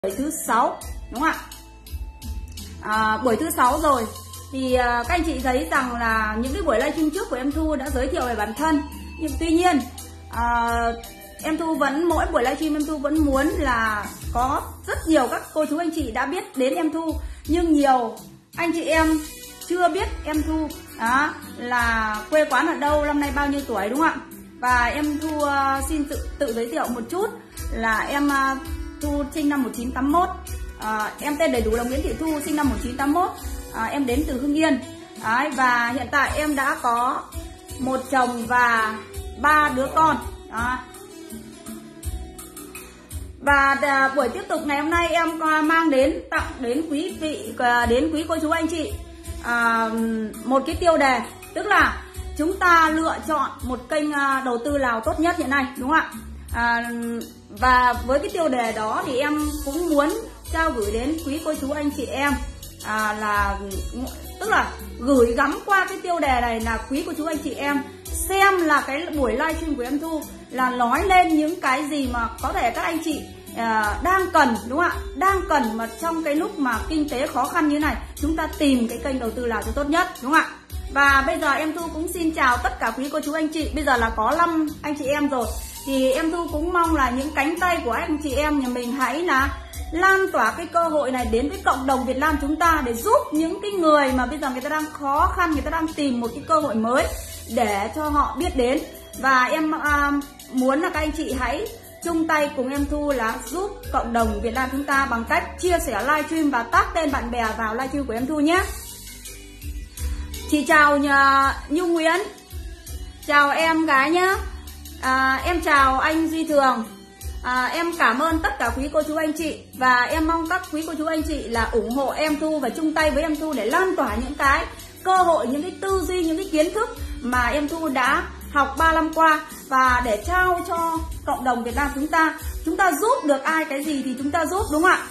buổi thứ 6 đúng không ạ? Buổi thứ 6 rồi thì các anh chị thấy rằng là những cái buổi livestream trước của em Thu đã giới thiệu về bản thân, nhưng tuy nhiên em Thu vẫn mỗi buổi livestream em Thu vẫn muốn là có rất nhiều các cô chú anh chị đã biết đến em Thu, nhưng nhiều anh chị em chưa biết em Thu là quê quán ở đâu, năm nay bao nhiêu tuổi đúng không ạ? Và em Thu xin tự giới thiệu một chút là em Thu sinh năm 1981, em tên đầy đủ là Nguyễn Thị Thu, sinh năm 1981, em đến từ Hưng Yên. Đấy, và hiện tại em đã có một chồng và 3 đứa con. Đó. Và buổi tiếp tục ngày hôm nay em mang tặng đến quý vị, đến quý cô chú anh chị một cái tiêu đề, tức là chúng ta lựa chọn một kênh đầu tư nào tốt nhất hiện nay, đúng không ạ? Và với cái tiêu đề đó thì em cũng muốn trao gửi đến quý cô chú anh chị em tức là gửi gắm qua cái tiêu đề này là quý cô chú anh chị em xem là cái buổi livestream của em Thu là nói lên những cái gì mà có thể các anh chị đang cần, đúng không ạ? Đang cần mà trong cái lúc mà kinh tế khó khăn như này, chúng ta tìm cái kênh đầu tư nào cho tốt nhất, đúng không ạ? Và bây giờ em Thu cũng xin chào tất cả quý cô chú anh chị. Bây giờ là có 5 anh chị em rồi, thì em Thu cũng mong là những cánh tay của anh chị em nhà mình hãy là lan tỏa cái cơ hội này đến với cộng đồng Việt Nam chúng ta, để giúp những cái người mà bây giờ người ta đang khó khăn, người ta đang tìm một cái cơ hội mới để cho họ biết đến. Và em muốn là các anh chị hãy chung tay cùng em Thu là giúp cộng đồng Việt Nam chúng ta bằng cách chia sẻ livestream và tag tên bạn bè vào livestream của em Thu nhé. Chị chào Nhung Nguyễn, chào em gái nhé. Em chào anh Duy Thường. Em cảm ơn tất cả quý cô chú anh chị, và em mong các quý cô chú anh chị là ủng hộ em Thu và chung tay với em Thu để lan tỏa những cái cơ hội, những cái tư duy, những cái kiến thức mà em Thu đã học 3 năm qua, và để trao cho cộng đồng Việt Nam chúng ta giúp được ai cái gì thì chúng ta giúp, đúng không ạ?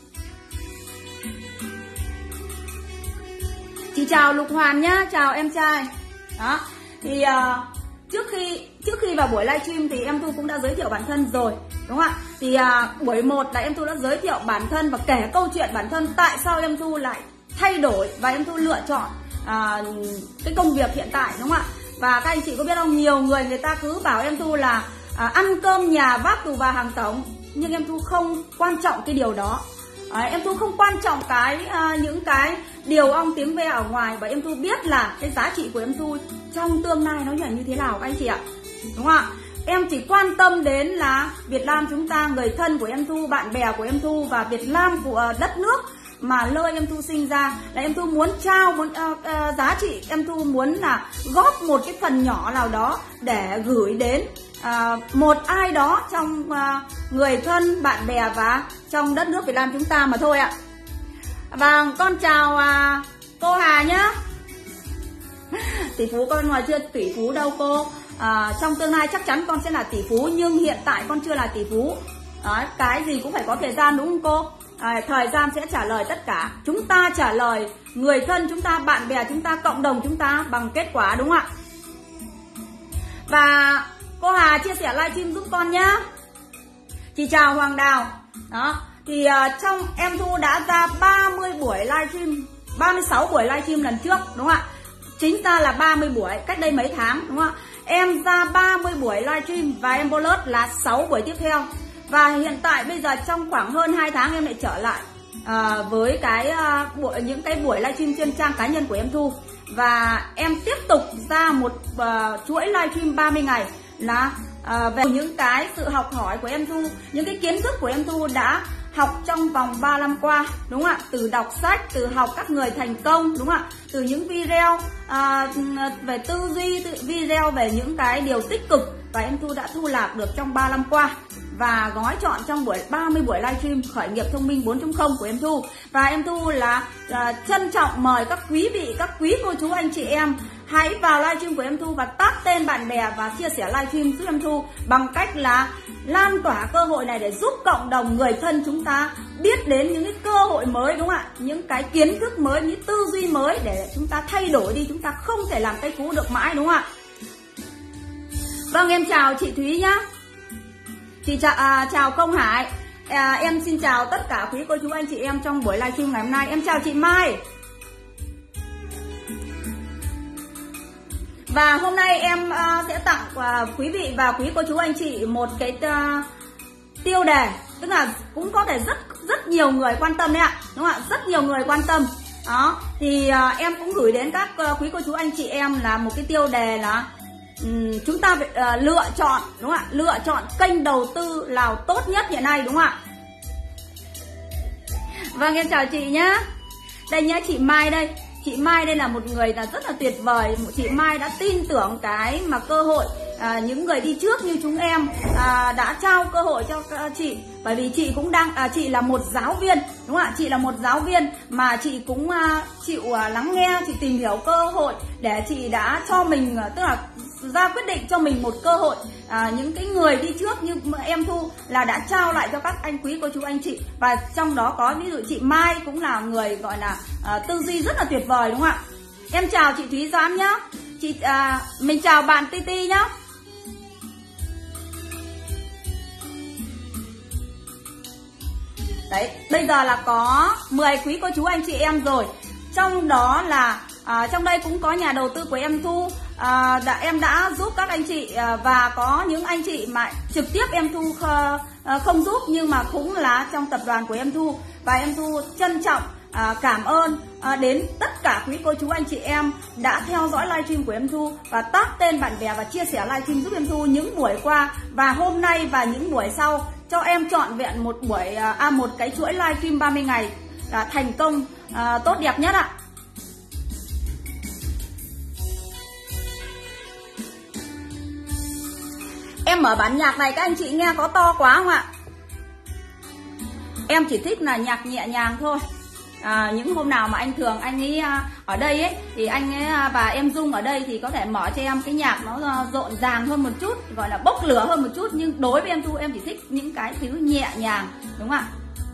Chị chào Lục Hoàn nhá, chào em trai. Đó, thì trước khi vào buổi livestream thì em Thu cũng đã giới thiệu bản thân rồi, đúng không ạ? Thì buổi 1 là em Thu đã giới thiệu bản thân và kể câu chuyện bản thân tại sao em Thu lại thay đổi và em Thu lựa chọn cái công việc hiện tại, đúng không ạ? Và các anh chị có biết không, nhiều người ta cứ bảo em Thu là ăn cơm nhà vác tù và hàng tổng, nhưng em Thu không quan trọng cái điều đó. Em Thu không quan trọng những cái điều ong tiếng ve ở ngoài, và em Thu biết là cái giá trị của em Thu trong tương lai nó như thế nào các anh chị ạ, đúng không ạ? Em chỉ quan tâm đến là Việt Nam chúng ta, người thân của em Thu, bạn bè của em Thu, và Việt Nam của đất nước mà nơi em Thu sinh ra, là em Thu muốn trao giá trị, em Thu muốn là góp một cái phần nhỏ nào đó để gửi đến một ai đó trong người thân, bạn bè và trong đất nước Việt Nam chúng ta mà thôi ạ. Và con chào cô Hà nhá. Tỷ phú con ngoài chưa tỷ phú đâu cô. Trong tương lai chắc chắn con sẽ là tỷ phú, nhưng hiện tại con chưa là tỷ phú. Cái gì cũng phải có thời gian, đúng không cô? Thời gian sẽ trả lời tất cả. Chúng ta trả lời người thân chúng ta, bạn bè chúng ta, cộng đồng chúng ta bằng kết quả, đúng không ạ? Và cô Hà chia sẻ livestream giúp con nhá. Chị chào Hoàng Đào. Đó, thì trong em Thu đã ra 30 buổi livestream, 36 buổi livestream lần trước, đúng không ạ? Chính ra là 30 buổi cách đây mấy tháng, đúng không ạ? Em ra 30 buổi livestream và em bonus là 6 buổi tiếp theo. Và hiện tại bây giờ trong khoảng hơn 2 tháng em lại trở lại với những cái buổi livestream trên trang cá nhân của em Thu. Và em tiếp tục ra một chuỗi livestream 30 ngày là về những cái sự học hỏi của em Thu, những cái kiến thức của em Thu đã học trong vòng 3 năm qua, đúng không ạ? Từ đọc sách, từ học các người thành công, đúng không ạ? Từ những video về tư duy, video về những cái điều tích cực, và em Thu đã thu nạp được trong 3 năm qua và gói chọn trong 30 buổi livestream khởi nghiệp thông minh 4.0 của em Thu. Và em Thu là trân trọng mời các quý vị, các quý cô chú anh chị em hãy vào livestream của em Thu và tag tên bạn bè và chia sẻ livestream giúp em Thu bằng cách là lan tỏa cơ hội này để giúp cộng đồng người thân chúng ta biết đến những cái cơ hội mới, đúng không ạ? Những cái kiến thức mới, những tư duy mới để chúng ta thay đổi đi, chúng ta không thể làm cây phú được mãi, đúng không ạ? Vâng, em chào chị Thúy nhá. Chị chào Công Hải. Em xin chào tất cả quý cô chú anh chị em trong buổi livestream ngày hôm nay. Em chào chị Mai. Và hôm nay em sẽ tặng quý vị và quý cô chú anh chị một cái tiêu đề, tức là cũng có thể rất nhiều người quan tâm đấy ạ, đúng không ạ? Rất nhiều người quan tâm. Đó, thì em cũng gửi đến các quý cô chú anh chị em là một cái tiêu đề là chúng ta phải lựa chọn, đúng không ạ? Lựa chọn kênh đầu tư nào tốt nhất hiện nay, đúng không ạ? Vâng, em chào chị nhá. Đây nhá, chị Mai đây. Chị Mai đây là một người là rất là tuyệt vời. Chị Mai đã tin tưởng cái mà cơ hội những người đi trước như chúng em đã trao cơ hội cho chị. Bởi vì chị cũng đang chị là một giáo viên, đúng không ạ? Chị là một giáo viên mà chị cũng chịu lắng nghe, chị tìm hiểu cơ hội để chị đã cho mình, tức là ra quyết định cho mình một cơ hội. Những cái người đi trước như em Thu là đã trao lại cho các anh quý cô chú anh chị, và trong đó có ví dụ chị Mai cũng là người gọi là tư duy rất là tuyệt vời, đúng không ạ? Em chào chị Thúy Doãn nhá. Mình chào bạn Titi nhá. Đấy, bây giờ là có 10 quý cô chú anh chị em rồi. Trong đó là trong đây cũng có nhà đầu tư của em Thu. Em đã giúp các anh chị, và có những anh chị mà trực tiếp em Thu không giúp nhưng mà cũng là trong tập đoàn của em Thu. Và em Thu trân trọng cảm ơn đến tất cả quý cô chú anh chị em đã theo dõi livestream của em Thu và tag tên bạn bè và chia sẻ livestream giúp em Thu những buổi qua và hôm nay và những buổi sau, cho em trọn vẹn một buổi một cái chuỗi livestream 30 ngày thành công tốt đẹp nhất ạ. Em mở bản nhạc này các anh chị nghe có to quá không ạ? Em chỉ thích là nhạc nhẹ nhàng thôi. Những hôm nào mà anh Thường anh ấy ở đây ấy thì anh ấy và em Dung ở đây thì có thể mở cho em cái nhạc nó rộn ràng hơn một chút, gọi là bốc lửa hơn một chút, nhưng đối với em Thu em chỉ thích những cái thứ nhẹ nhàng, đúng không ạ?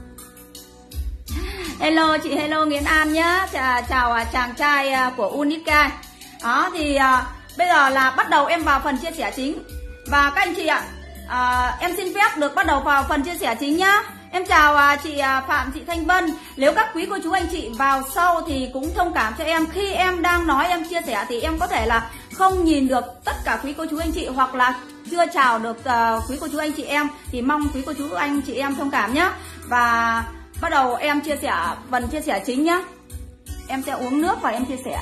Hello chị, hello Nguyễn An nhá. Chào chàng trai của Unica. Đó thì bây giờ là bắt đầu em vào phần chia sẻ chính. Và các anh chị ạ, em xin phép được bắt đầu vào phần chia sẻ chính nhá. Em chào chị Phạm Thị Thanh Vân. Nếu các quý cô chú anh chị vào sau thì cũng thông cảm cho em. Khi em đang nói em chia sẻ thì em có thể là không nhìn được tất cả quý cô chú anh chị, hoặc là chưa chào được quý cô chú anh chị em, thì mong quý cô chú anh chị em thông cảm nhé. Và bắt đầu em chia sẻ phần chia sẻ chính nhá. Em sẽ uống nước và em chia sẻ.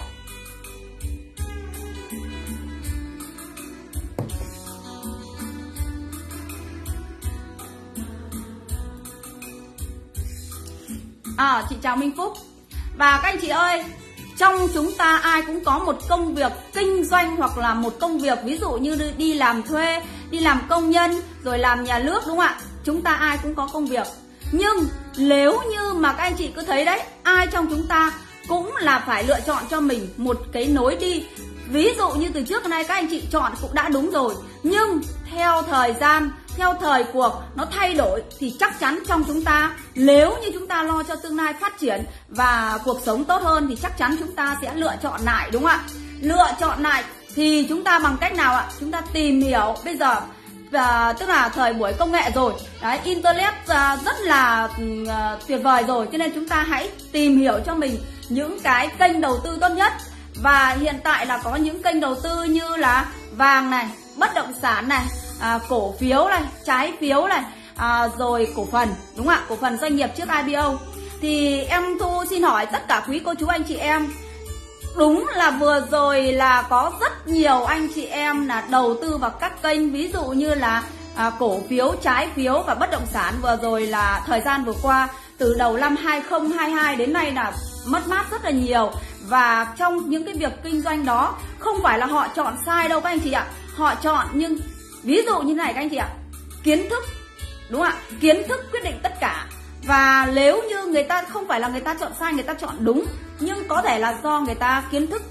Chị chào Minh Phúc. Và các anh chị ơi, trong chúng ta ai cũng có một công việc kinh doanh hoặc là một công việc, ví dụ như đi làm thuê, đi làm công nhân, rồi làm nhà nước, đúng không ạ? Chúng ta ai cũng có công việc. Nhưng nếu như mà các anh chị cứ thấy đấy, ai trong chúng ta cũng là phải lựa chọn cho mình một cái nối đi. Ví dụ như từ trước đến nay các anh chị chọn cũng đã đúng rồi, nhưng theo thời gian, theo thời cuộc nó thay đổi thì chắc chắn trong chúng ta, nếu như chúng ta lo cho tương lai phát triển và cuộc sống tốt hơn thì chắc chắn chúng ta sẽ lựa chọn lại, đúng không ạ? Lựa chọn lại thì chúng ta bằng cách nào ạ? Chúng ta tìm hiểu bây giờ, tức là thời buổi công nghệ rồi đấy, internet rất là tuyệt vời rồi, cho nên chúng ta hãy tìm hiểu cho mình những cái kênh đầu tư tốt nhất. Và hiện tại là có những kênh đầu tư như là vàng này, bất động sản này, cổ phiếu này, trái phiếu này, rồi cổ phần, đúng không ạ? Cổ phần doanh nghiệp trước IPO. Thì em Thu xin hỏi tất cả quý cô chú anh chị em, đúng là vừa rồi là có rất nhiều anh chị em là đầu tư vào các kênh ví dụ như là cổ phiếu, trái phiếu và bất động sản. Vừa rồi là thời gian vừa qua, từ đầu năm 2022 đến nay là mất mát rất là nhiều. Và trong những cái việc kinh doanh đó, không phải là họ chọn sai đâu các anh chị ạ. Họ chọn, nhưng ví dụ như này các anh chị ạ, kiến thức, đúng không ạ? Kiến thức quyết định tất cả. Và nếu như người ta không phải là người ta chọn sai, người ta chọn đúng, nhưng có thể là do người ta kiến thức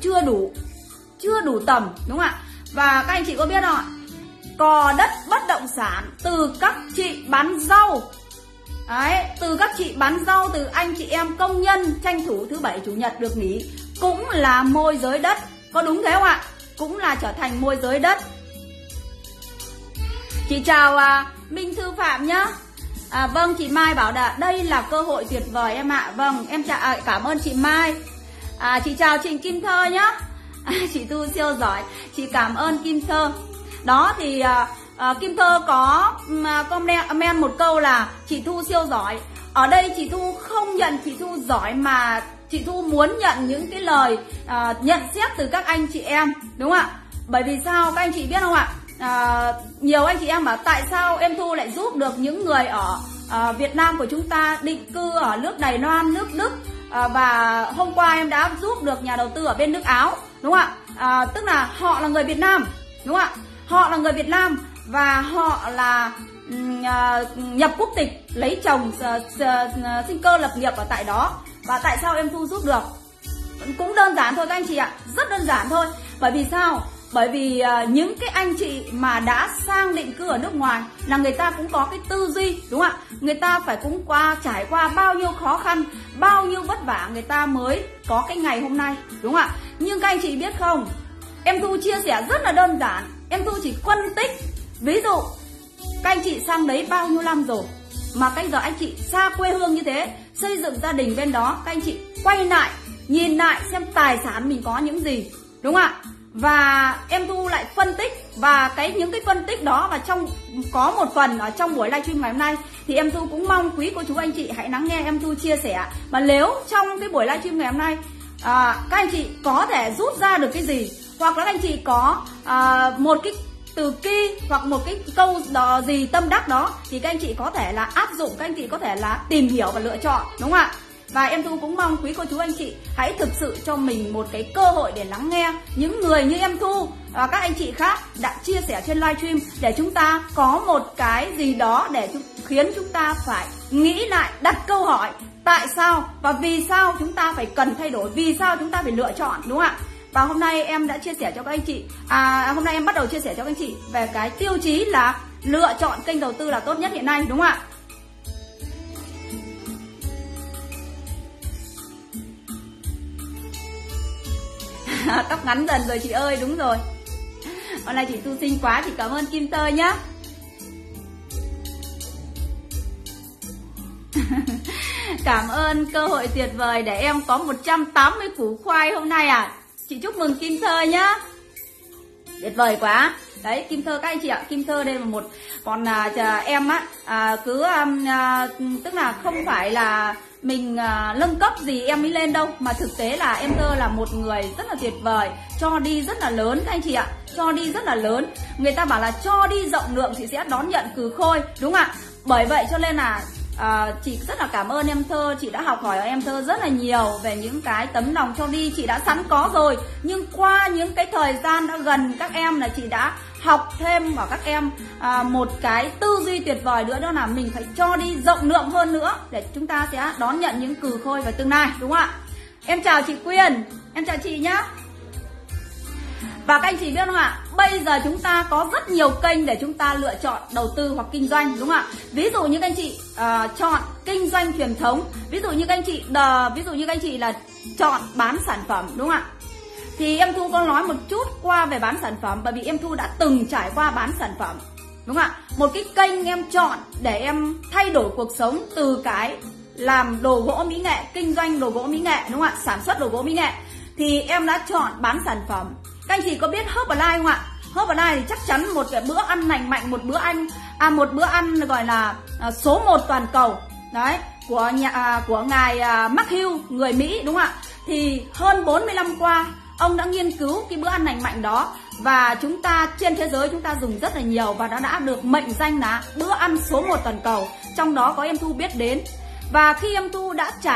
chưa đủ tầm, đúng không ạ? Và các anh chị có biết không ạ? Cò đất bất động sản từ các chị bán rau đấy, từ các chị bán rau, từ anh chị em công nhân tranh thủ thứ bảy chủ nhật được nghỉ, cũng là môi giới đất. Có đúng thế không ạ? Cũng là trở thành môi giới đất. Chị chào Minh Thư Phạm nhá. Vâng, chị Mai bảo là đây là cơ hội tuyệt vời em ạ. Vâng, em cảm ơn chị Mai. Chị chào chị Kim Thơ nhá. Chị Thu siêu giỏi. Chị cảm ơn Kim Thơ. Đó thì Kim Thơ có comment một câu là chị Thu siêu giỏi. Ở đây chị Thu không nhận chị Thu giỏi mà chị Thu muốn nhận những cái lời nhận xét từ các anh chị em, đúng không ạ? Bởi vì sao các anh chị biết không ạ? Nhiều anh chị em bảo tại sao em Thu lại giúp được những người ở Việt Nam của chúng ta định cư ở nước Đài Loan, nước Đức, và hôm qua em đã giúp được nhà đầu tư ở bên nước Áo, đúng không ạ? Tức là họ là người Việt Nam, đúng không ạ? Họ là người Việt Nam và họ là nhập quốc tịch, lấy chồng, sinh cơ lập nghiệp ở tại đó. Và tại sao em Thu giúp được? Cũng đơn giản thôi các anh chị ạ, rất đơn giản thôi. Bởi vì sao? Bởi vì những cái anh chị mà đã sang định cư ở nước ngoài là người ta cũng có cái tư duy, đúng không ạ? Người ta phải cũng trải qua bao nhiêu khó khăn, bao nhiêu vất vả người ta mới có cái ngày hôm nay, đúng không ạ? Nhưng các anh chị biết không, em Thu chia sẻ rất là đơn giản. Em Thu chỉ phân tích, ví dụ các anh chị sang đấy bao nhiêu năm rồi mà các giờ anh chị xa quê hương như thế, xây dựng gia đình bên đó, các anh chị quay lại nhìn lại xem tài sản mình có những gì, đúng không ạ? Và em Thu lại phân tích, và những cái phân tích đó và có một phần ở trong buổi livestream ngày hôm nay thì em Thu cũng mong quý cô chú anh chị hãy lắng nghe em Thu chia sẻ. Mà nếu trong cái buổi livestream ngày hôm nay các anh chị có thể rút ra được cái gì, hoặc là các anh chị có một cái từ ki hoặc một cái câu đó gì tâm đắc đó, thì các anh chị có thể là áp dụng, các anh chị có thể là tìm hiểu và lựa chọn, đúng không ạ? Và em Thu cũng mong quý cô chú anh chị hãy thực sự cho mình một cái cơ hội để lắng nghe những người như em Thu và các anh chị khác đã chia sẻ trên livestream, để chúng ta có một cái gì đó để khiến chúng ta phải nghĩ lại, đặt câu hỏi tại sao và vì sao chúng ta phải cần thay đổi, vì sao chúng ta phải lựa chọn, đúng không ạ? Và hôm nay em đã chia sẻ cho các anh chị, hôm nay em bắt đầu chia sẻ cho các anh chị về cái tiêu chí là lựa chọn kênh đầu tư là tốt nhất hiện nay, đúng không ạ? Tóc ngắn dần rồi chị ơi, đúng rồi. Hôm nay chị Thu xinh quá, chị cảm ơn Kim Tơ nhá. Cảm ơn cơ hội tuyệt vời để em có 180 củ khoai hôm nay à. Chị chúc mừng Kim Thơ nhá. Tuyệt vời quá. Đấy, Kim Thơ các anh chị ạ, Kim Thơ đây là một, còn em á tức là không phải là mình nâng cấp gì em mới lên đâu, mà thực tế là em Thơ là một người rất là tuyệt vời, cho đi rất là lớn các anh chị ạ, cho đi rất là lớn. Người ta bảo là cho đi rộng lượng thì sẽ đón nhận cừ khôi, đúng không ạ? Bởi vậy cho nên là chị rất là cảm ơn em Thơ, chị đã học hỏi ở em Thơ rất là nhiều về những cái tấm lòng cho đi chị đã sẵn có rồi, nhưng qua những cái thời gian đã gần các em là chị đã học thêm vào các em một cái tư duy tuyệt vời nữa, đó là mình phải cho đi rộng lượng hơn nữa để chúng ta sẽ đón nhận những cừ khôi vào tương lai, đúng không ạ? Em chào chị Quyên, em chào chị nhá. Và các anh chị biết không ạ, bây giờ chúng ta có rất nhiều kênh để chúng ta lựa chọn đầu tư hoặc kinh doanh, đúng không ạ? Ví dụ như các anh chị chọn kinh doanh truyền thống, ví dụ như các anh chị là chọn bán sản phẩm, đúng không ạ? Thì em Thu có nói một chút qua về bán sản phẩm, bởi vì em Thu đã từng trải qua bán sản phẩm, đúng không ạ? Một cái kênh em chọn để em thay đổi cuộc sống từ cái làm đồ gỗ mỹ nghệ, kinh doanh đồ gỗ mỹ nghệ, đúng không ạ? Sản xuất đồ gỗ mỹ nghệ, thì em đã chọn bán sản phẩm. Các anh chị có biết Herbalife không ạ? Herbalife thì chắc chắn một cái bữa ăn lành mạnh, một bữa ăn gọi là số 1 toàn cầu đấy, của ngài Mark Hughes, người Mỹ, đúng không ạ? Thì hơn 40 năm qua ông đã nghiên cứu cái bữa ăn lành mạnh đó, và chúng ta trên thế giới chúng ta dùng rất là nhiều, và nó đã được mệnh danh là bữa ăn số 1 toàn cầu. Trong đó có em Thu biết đến, và khi em Thu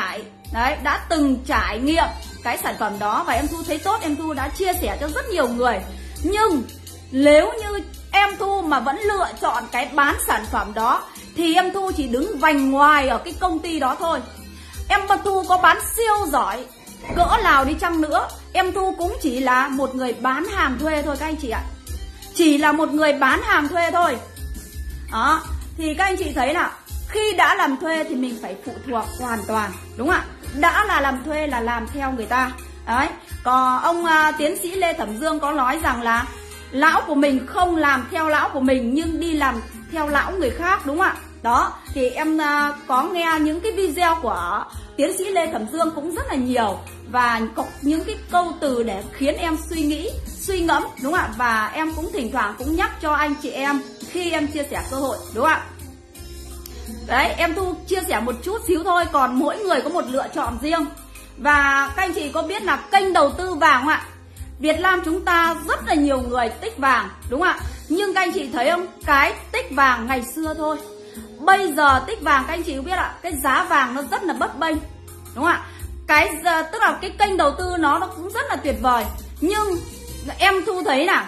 đã từng trải nghiệm cái sản phẩm đó và em Thu thấy tốt, em Thu đã chia sẻ cho rất nhiều người. Nhưng nếu như em Thu mà vẫn lựa chọn cái bán sản phẩm đó thì em Thu chỉ đứng vành ngoài ở cái công ty đó thôi. Em Thu có bán siêu giỏi cỡ nào đi chăng nữa, em Thu cũng chỉ là một người bán hàng thuê thôi các anh chị ạ. Chỉ là một người bán hàng thuê thôi. Đó, thì các anh chị thấy là khi đã làm thuê thì mình phải phụ thuộc hoàn toàn, đúng không ạ? Đã là làm thuê là làm theo người ta. Đấy, còn ông tiến sĩ Lê Thẩm Dương có nói rằng là lão của mình không làm theo lão của mình nhưng đi làm theo lão người khác, đúng không ạ? Đó, thì em có nghe những cái video của tiến sĩ Lê Cẩm Dương cũng rất là nhiều, và có những cái câu từ để khiến em suy nghĩ, suy ngẫm, đúng không ạ? Và em cũng thỉnh thoảng cũng nhắc cho anh chị em khi em chia sẻ cơ hội, đúng không ạ? Đấy, em Thu chia sẻ một chút xíu thôi, còn mỗi người có một lựa chọn riêng. Và các anh chị có biết là kênh đầu tư vàng không ạ? Việt Nam chúng ta rất là nhiều người tích vàng, đúng không ạ? Nhưng các anh chị thấy không, cái tích vàng ngày xưa thôi. Bây giờ tích vàng các anh chị có biết ạ, cái giá vàng nó rất là bấp bênh, đúng không ạ? Tức là cái kênh đầu tư nó cũng rất là tuyệt vời. Nhưng em Thu thấy là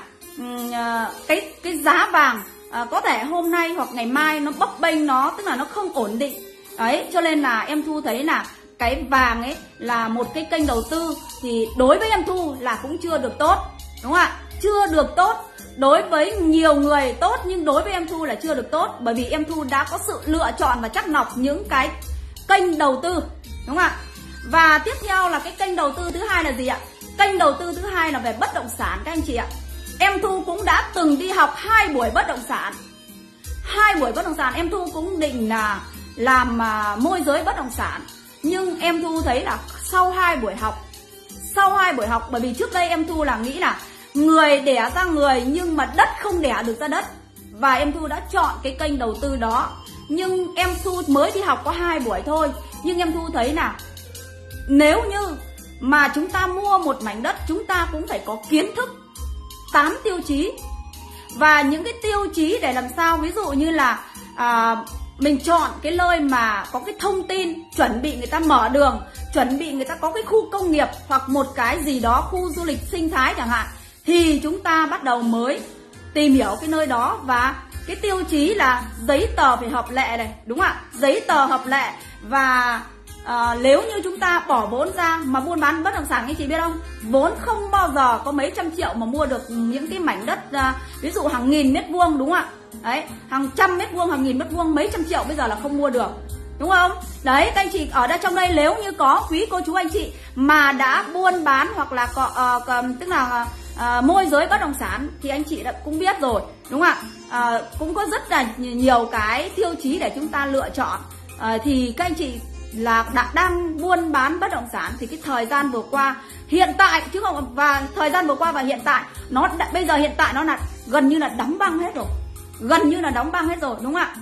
cái giá vàng có thể hôm nay hoặc ngày mai nó bấp bênh, tức là nó không ổn định. Đấy, cho nên là em Thu thấy là cái vàng ấy là một cái kênh đầu tư, thì đối với em Thu là cũng chưa được tốt, đúng không ạ? Chưa được tốt. Đối với nhiều người tốt, nhưng đối với em Thu là chưa được tốt, bởi vì em Thu đã có sự lựa chọn và chắt lọc những cái kênh đầu tư, đúng không ạ? Và tiếp theo là cái kênh đầu tư thứ hai là gì ạ? Kênh đầu tư thứ hai là về bất động sản các anh chị ạ. Em Thu cũng đã từng đi học 2 buổi bất động sản. 2 buổi bất động sản em Thu cũng định là làm môi giới bất động sản. Nhưng em Thu thấy là sau 2 buổi học, bởi vì trước đây em Thu là nghĩ là người đẻ ra người nhưng mà đất không đẻ được ra đất, và em Thu đã chọn cái kênh đầu tư đó. Nhưng em Thu mới đi học có 2 buổi thôi, nhưng em Thu thấy là nếu như mà chúng ta mua một mảnh đất, chúng ta cũng phải có kiến thức 8 tiêu chí. Và những cái tiêu chí để làm sao, ví dụ như là mình chọn cái nơi mà có cái thông tin, chuẩn bị người ta mở đường, chuẩn bị người ta có cái khu công nghiệp hoặc một cái gì đó, khu du lịch sinh thái chẳng hạn, thì chúng ta bắt đầu mới tìm hiểu cái nơi đó. Và cái tiêu chí là giấy tờ phải hợp lệ này, đúng không ạ? Giấy tờ hợp lệ. Và nếu như chúng ta bỏ vốn ra mà buôn bán bất động sản, anh chị biết không, vốn không bao giờ có mấy trăm triệu mà mua được những cái mảnh đất ví dụ hàng nghìn mét vuông, đúng không ạ? Đấy, hàng trăm mét vuông, hàng nghìn mét vuông, mấy trăm triệu bây giờ là không mua được, đúng không? Đấy, các anh chị ở đây trong đây nếu như có quý cô chú anh chị mà đã buôn bán hoặc là tức là môi giới bất động sản thì anh chị đã cũng biết rồi, đúng không ạ? Cũng có rất là nhiều cái tiêu chí để chúng ta lựa chọn. Thì các anh chị là đang buôn bán bất động sản thì cái thời gian vừa qua hiện tại chứ không, và thời gian vừa qua và hiện tại bây giờ hiện tại nó là gần như là đóng băng hết rồi, đúng không ạ?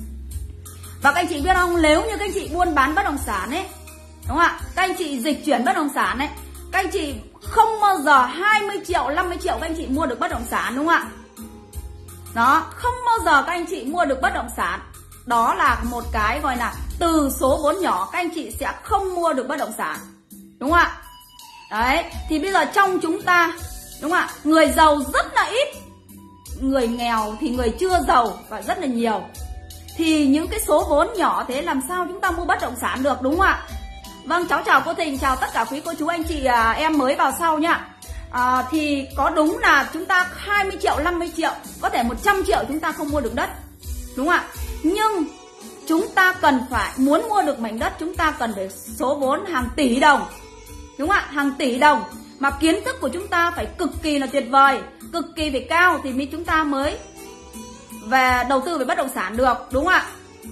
Và các anh chị biết không, nếu như các anh chị buôn bán bất động sản ấy, đúng không ạ, các anh chị dịch chuyển bất động sản ấy, các anh chị không bao giờ 20 triệu 50 triệu các anh chị mua được bất động sản, đúng không ạ? Đó, không bao giờ các anh chị mua được bất động sản. Đó là một cái gọi là từ số vốn nhỏ các anh chị sẽ không mua được bất động sản, đúng không ạ? Đấy, thì bây giờ trong chúng ta, đúng không ạ, người giàu rất là ít, người nghèo thì người chưa giàu và rất là nhiều. Thì những cái số vốn nhỏ thế làm sao chúng ta mua bất động sản được, đúng không ạ? Vâng, cháu chào cô Thình, chào tất cả quý cô chú anh chị em mới vào sau nhá. Thì có đúng là chúng ta 20 triệu, 50 triệu, có thể 100 triệu chúng ta không mua được đất, đúng không ạ? Nhưng chúng ta cần phải, muốn mua được mảnh đất chúng ta cần phải số vốn hàng tỷ đồng, đúng không ạ? Hàng tỷ đồng. Mà kiến thức của chúng ta phải cực kỳ là tuyệt vời, cực kỳ phải cao thì chúng ta mới về đầu tư về bất động sản được, đúng không ạ?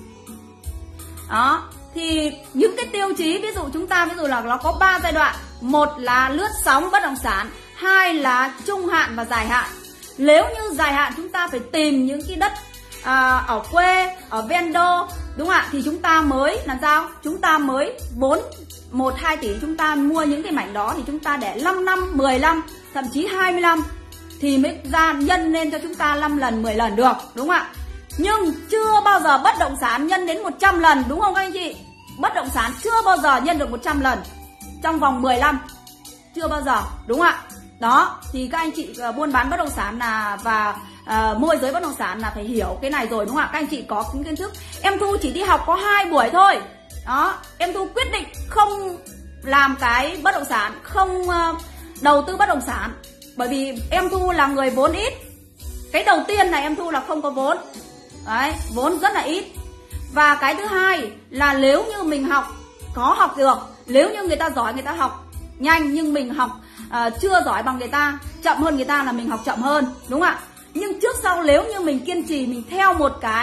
Đó, thì những cái tiêu chí ví dụ là nó có 3 giai đoạn. Một là lướt sóng bất động sản, 2 là trung hạn và dài hạn. Nếu như dài hạn chúng ta phải tìm những cái đất ở quê, ở ven đô, đúng không ạ? Thì chúng ta mới làm sao? Chúng ta mới vốn 1-2 tỷ chúng ta mua những cái mảnh đó, thì chúng ta để 5 năm, 10 năm, thậm chí 20 năm thì mới ra nhân lên cho chúng ta 5 lần, 10 lần được, đúng không ạ? Nhưng chưa bao giờ bất động sản nhân đến 100 lần, đúng không các anh chị? Bất động sản chưa bao giờ nhân được 100 lần trong vòng 10 năm. Chưa bao giờ, đúng không ạ? Đó, thì các anh chị buôn bán bất động sản và môi giới bất động sản là phải hiểu cái này rồi, đúng không ạ? Các anh chị có kiến thức. Em Thu chỉ đi học có 2 buổi thôi. Đó, em Thu quyết định không làm cái bất động sản, không đầu tư bất động sản, bởi vì em Thu là người vốn ít. Cái đầu tiên là em Thu là không có vốn. Đấy, vốn rất là ít. Và cái thứ hai là nếu như mình có học được, nếu như người ta giỏi người ta học nhanh, nhưng mình học chưa giỏi bằng người ta, chậm hơn người ta là mình học chậm hơn, đúng không ạ? Nhưng trước sau nếu như mình kiên trì, mình theo một cái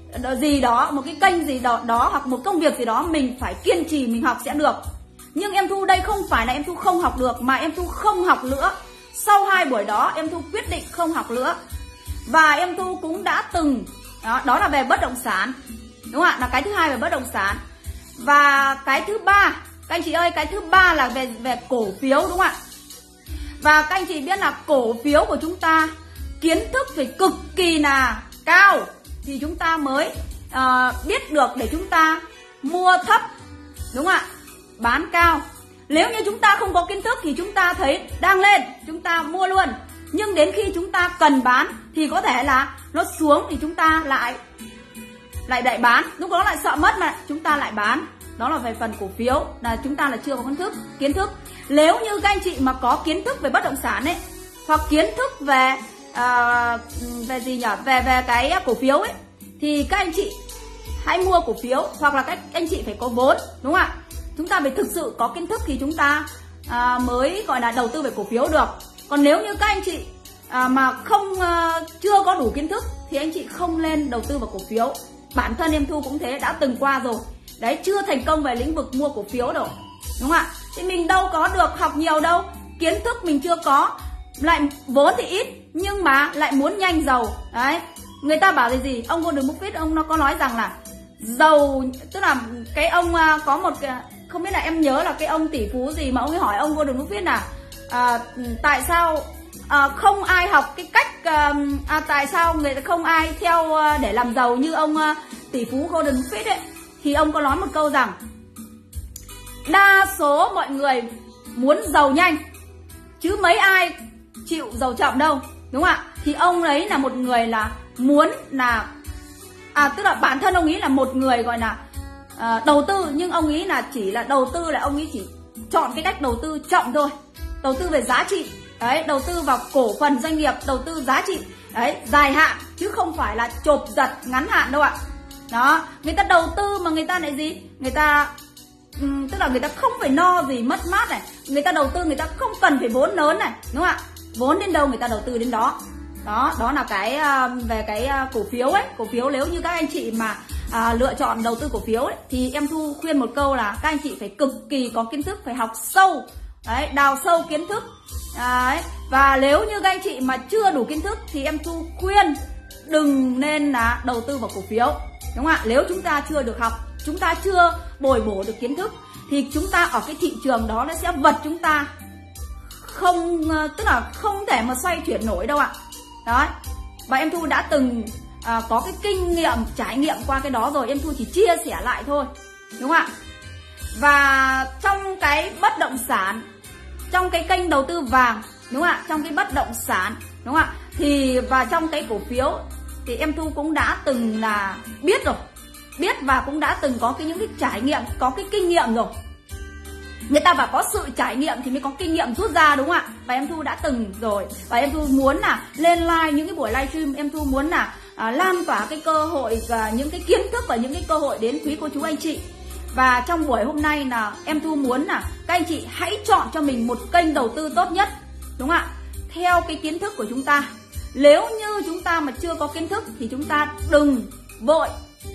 gì đó, một cái kênh gì đó hoặc một công việc gì đó mình phải kiên trì mình học sẽ được. Nhưng em Thu đây không phải là em Thu không học được, mà em Thu không học nữa. Sau 2 buổi đó em Thu quyết định không học nữa. Và em Thu cũng đã từng đó là về bất động sản, đúng không ạ? Là cái thứ hai về bất động sản. Và cái thứ ba, các anh chị ơi, cái thứ ba là về cổ phiếu, đúng không ạ? Và các anh chị biết là cổ phiếu của chúng ta kiến thức phải cực kỳ là cao thì chúng ta mới biết được để chúng ta mua thấp, đúng không ạ? Bán cao. Nếu như chúng ta không có kiến thức thì chúng ta thấy đang lên, chúng ta mua luôn. Nhưng đến khi chúng ta cần bán thì có thể là nó xuống thì chúng ta lại bán. Lúc đó lại sợ mất mà chúng ta lại bán. Đó là về phần cổ phiếu, là chúng ta là chưa có kiến thức. Nếu như các anh chị mà có kiến thức về bất động sản ấy, hoặc kiến thức về gì nhỉ, về cái cổ phiếu ấy, thì các anh chị hãy mua cổ phiếu, hoặc là các anh chị phải có vốn, đúng không ạ? Chúng ta phải thực sự có kiến thức thì chúng ta mới gọi là đầu tư về cổ phiếu được. Còn nếu như các anh chị mà chưa có đủ kiến thức thì anh chị không nên đầu tư vào cổ phiếu. Bản thân em Thu cũng thế, đã từng qua rồi. Đấy, chưa thành công về lĩnh vực mua cổ phiếu đâu, đúng không ạ? Thì mình đâu có được học nhiều đâu, kiến thức mình chưa có, lại vốn thì ít nhưng mà lại muốn nhanh giàu. Đấy, người ta bảo là gì? Ông Warren Buffett ông nó có nói rằng là giàu, tức là cái ông có một cái, không biết là em nhớ là cái ông tỷ phú gì mà ông ấy hỏi ông Warren Buffett là tại sao không ai học cái cách tại sao người không ai theo để làm giàu như ông tỷ phú Warren Buffett ấy. Thì ông có nói một câu rằng đa số mọi người muốn giàu nhanh chứ mấy ai chịu giàu chậm đâu, đúng không ạ? Thì ông ấy là một người là muốn là tức là bản thân ông ấy là một người gọi là đầu tư, nhưng ông ấy là chỉ là đầu tư là ông ấy chỉ chọn cái cách đầu tư chậm thôi, đầu tư về giá trị. Đấy, đầu tư vào cổ phần doanh nghiệp, đầu tư giá trị đấy, dài hạn chứ không phải là chộp giật ngắn hạn đâu ạ. Đó, người ta đầu tư mà người ta lại gì? Người ta tức là người ta không phải no gì mất mát này, người ta đầu tư người ta không cần phải vốn lớn này, đúng không ạ? Vốn đến đâu người ta đầu tư đến đó. Đó là cái về cái cổ phiếu ấy. Cổ phiếu nếu như các anh chị mà lựa chọn đầu tư cổ phiếu ấy, thì em Thu khuyên một câu là các anh chị phải cực kỳ có kiến thức, phải học sâu. Đấy, đào sâu kiến thức. Đấy, và nếu như các anh chị mà chưa đủ kiến thức thì em Thu khuyên đừng nên là đầu tư vào cổ phiếu, đúng không ạ? Nếu chúng ta chưa được học, chúng ta chưa bồi bổ được kiến thức thì chúng ta ở cái thị trường đó nó sẽ vật chúng ta không, tức là không thể mà xoay chuyển nổi đâu ạ. Đấy, và em Thu đã từng có cái kinh nghiệm, trải nghiệm qua cái đó rồi, em Thu chỉ chia sẻ lại thôi, đúng không ạ? Và trong cái bất động sản, trong cái kênh đầu tư vàng, đúng không ạ? Trong cái bất động sản, đúng không ạ? Thì và trong cái cổ phiếu thì em Thu cũng đã từng là biết rồi, biết và cũng đã từng có những cái trải nghiệm, có cái kinh nghiệm rồi. Người ta bảo có sự trải nghiệm thì mới có kinh nghiệm rút ra, đúng không ạ? Và em Thu đã từng rồi. Và em Thu muốn là lên live những cái buổi livestream, em Thu muốn là lan tỏa cái cơ hội và những cái kiến thức và những cái cơ hội đến quý cô chú anh chị. Và trong buổi hôm nay là em Thu muốn là các anh chị hãy chọn cho mình một kênh đầu tư tốt nhất, đúng không ạ? Theo cái kiến thức của chúng ta. Nếu như chúng ta mà chưa có kiến thức thì chúng ta đừng vội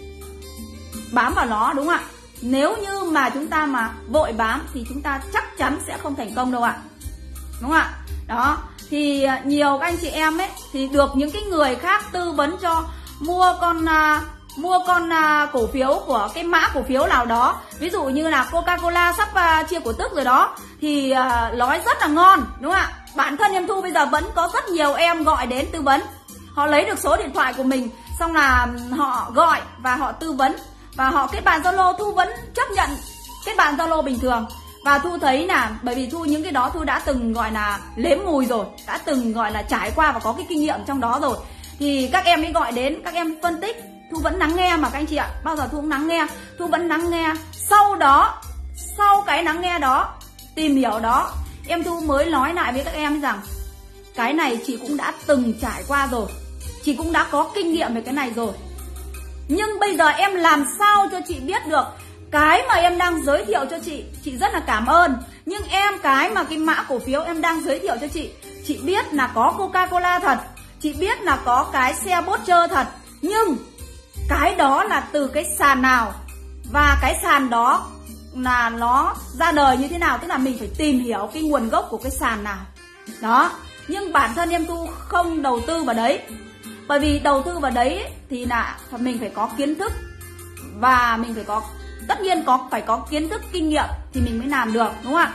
bám vào nó, đúng không ạ? Nếu như mà chúng ta mà vội bám thì chúng ta chắc chắn sẽ không thành công đâu ạ. Đúng không ạ? Đó, thì nhiều các anh chị em ấy thì được những cái người khác tư vấn cho mua con cổ phiếu của cái mã cổ phiếu nào đó. Ví dụ như là Coca-Cola sắp chia cổ tức rồi đó, thì nói rất là ngon, đúng không ạ? Bản thân em Thu bây giờ vẫn có rất nhiều em gọi đến tư vấn. Họ lấy được số điện thoại của mình, xong là họ gọi và họ tư vấn. Và họ kết bạn Zalo, Thu vẫn chấp nhận kết bạn Zalo bình thường. Và Thu thấy là bởi vì Thu những cái đó Thu đã từng gọi là nếm mùi rồi, đã từng gọi là trải qua và có cái kinh nghiệm trong đó rồi. Thì các em ấy gọi đến, các em phân tích, Thu vẫn lắng nghe mà các anh chị ạ. Bao giờ Thu cũng lắng nghe, Thu vẫn lắng nghe. Sau đó, sau cái lắng nghe đó, tìm hiểu đó, em Thu mới nói lại với các em rằng cái này chị cũng đã từng trải qua rồi, chị cũng đã có kinh nghiệm về cái này rồi. Nhưng bây giờ em làm sao cho chị biết được cái mà em đang giới thiệu cho chị rất là cảm ơn. Nhưng em cái mà cái mã cổ phiếu em đang giới thiệu cho chị biết là có Coca-Cola thật, chị biết là có cái xe Porsche thật. Nhưng cái đó là từ cái sàn nào và cái sàn đó là nó ra đời như thế nào. Tức là mình phải tìm hiểu cái nguồn gốc của cái sàn nào đó. Nhưng bản thân em Thu không đầu tư vào đấy, bởi vì đầu tư vào đấy thì là mình phải có kiến thức, và mình phải có, tất nhiên phải có kiến thức kinh nghiệm thì mình mới làm được, đúng không ạ?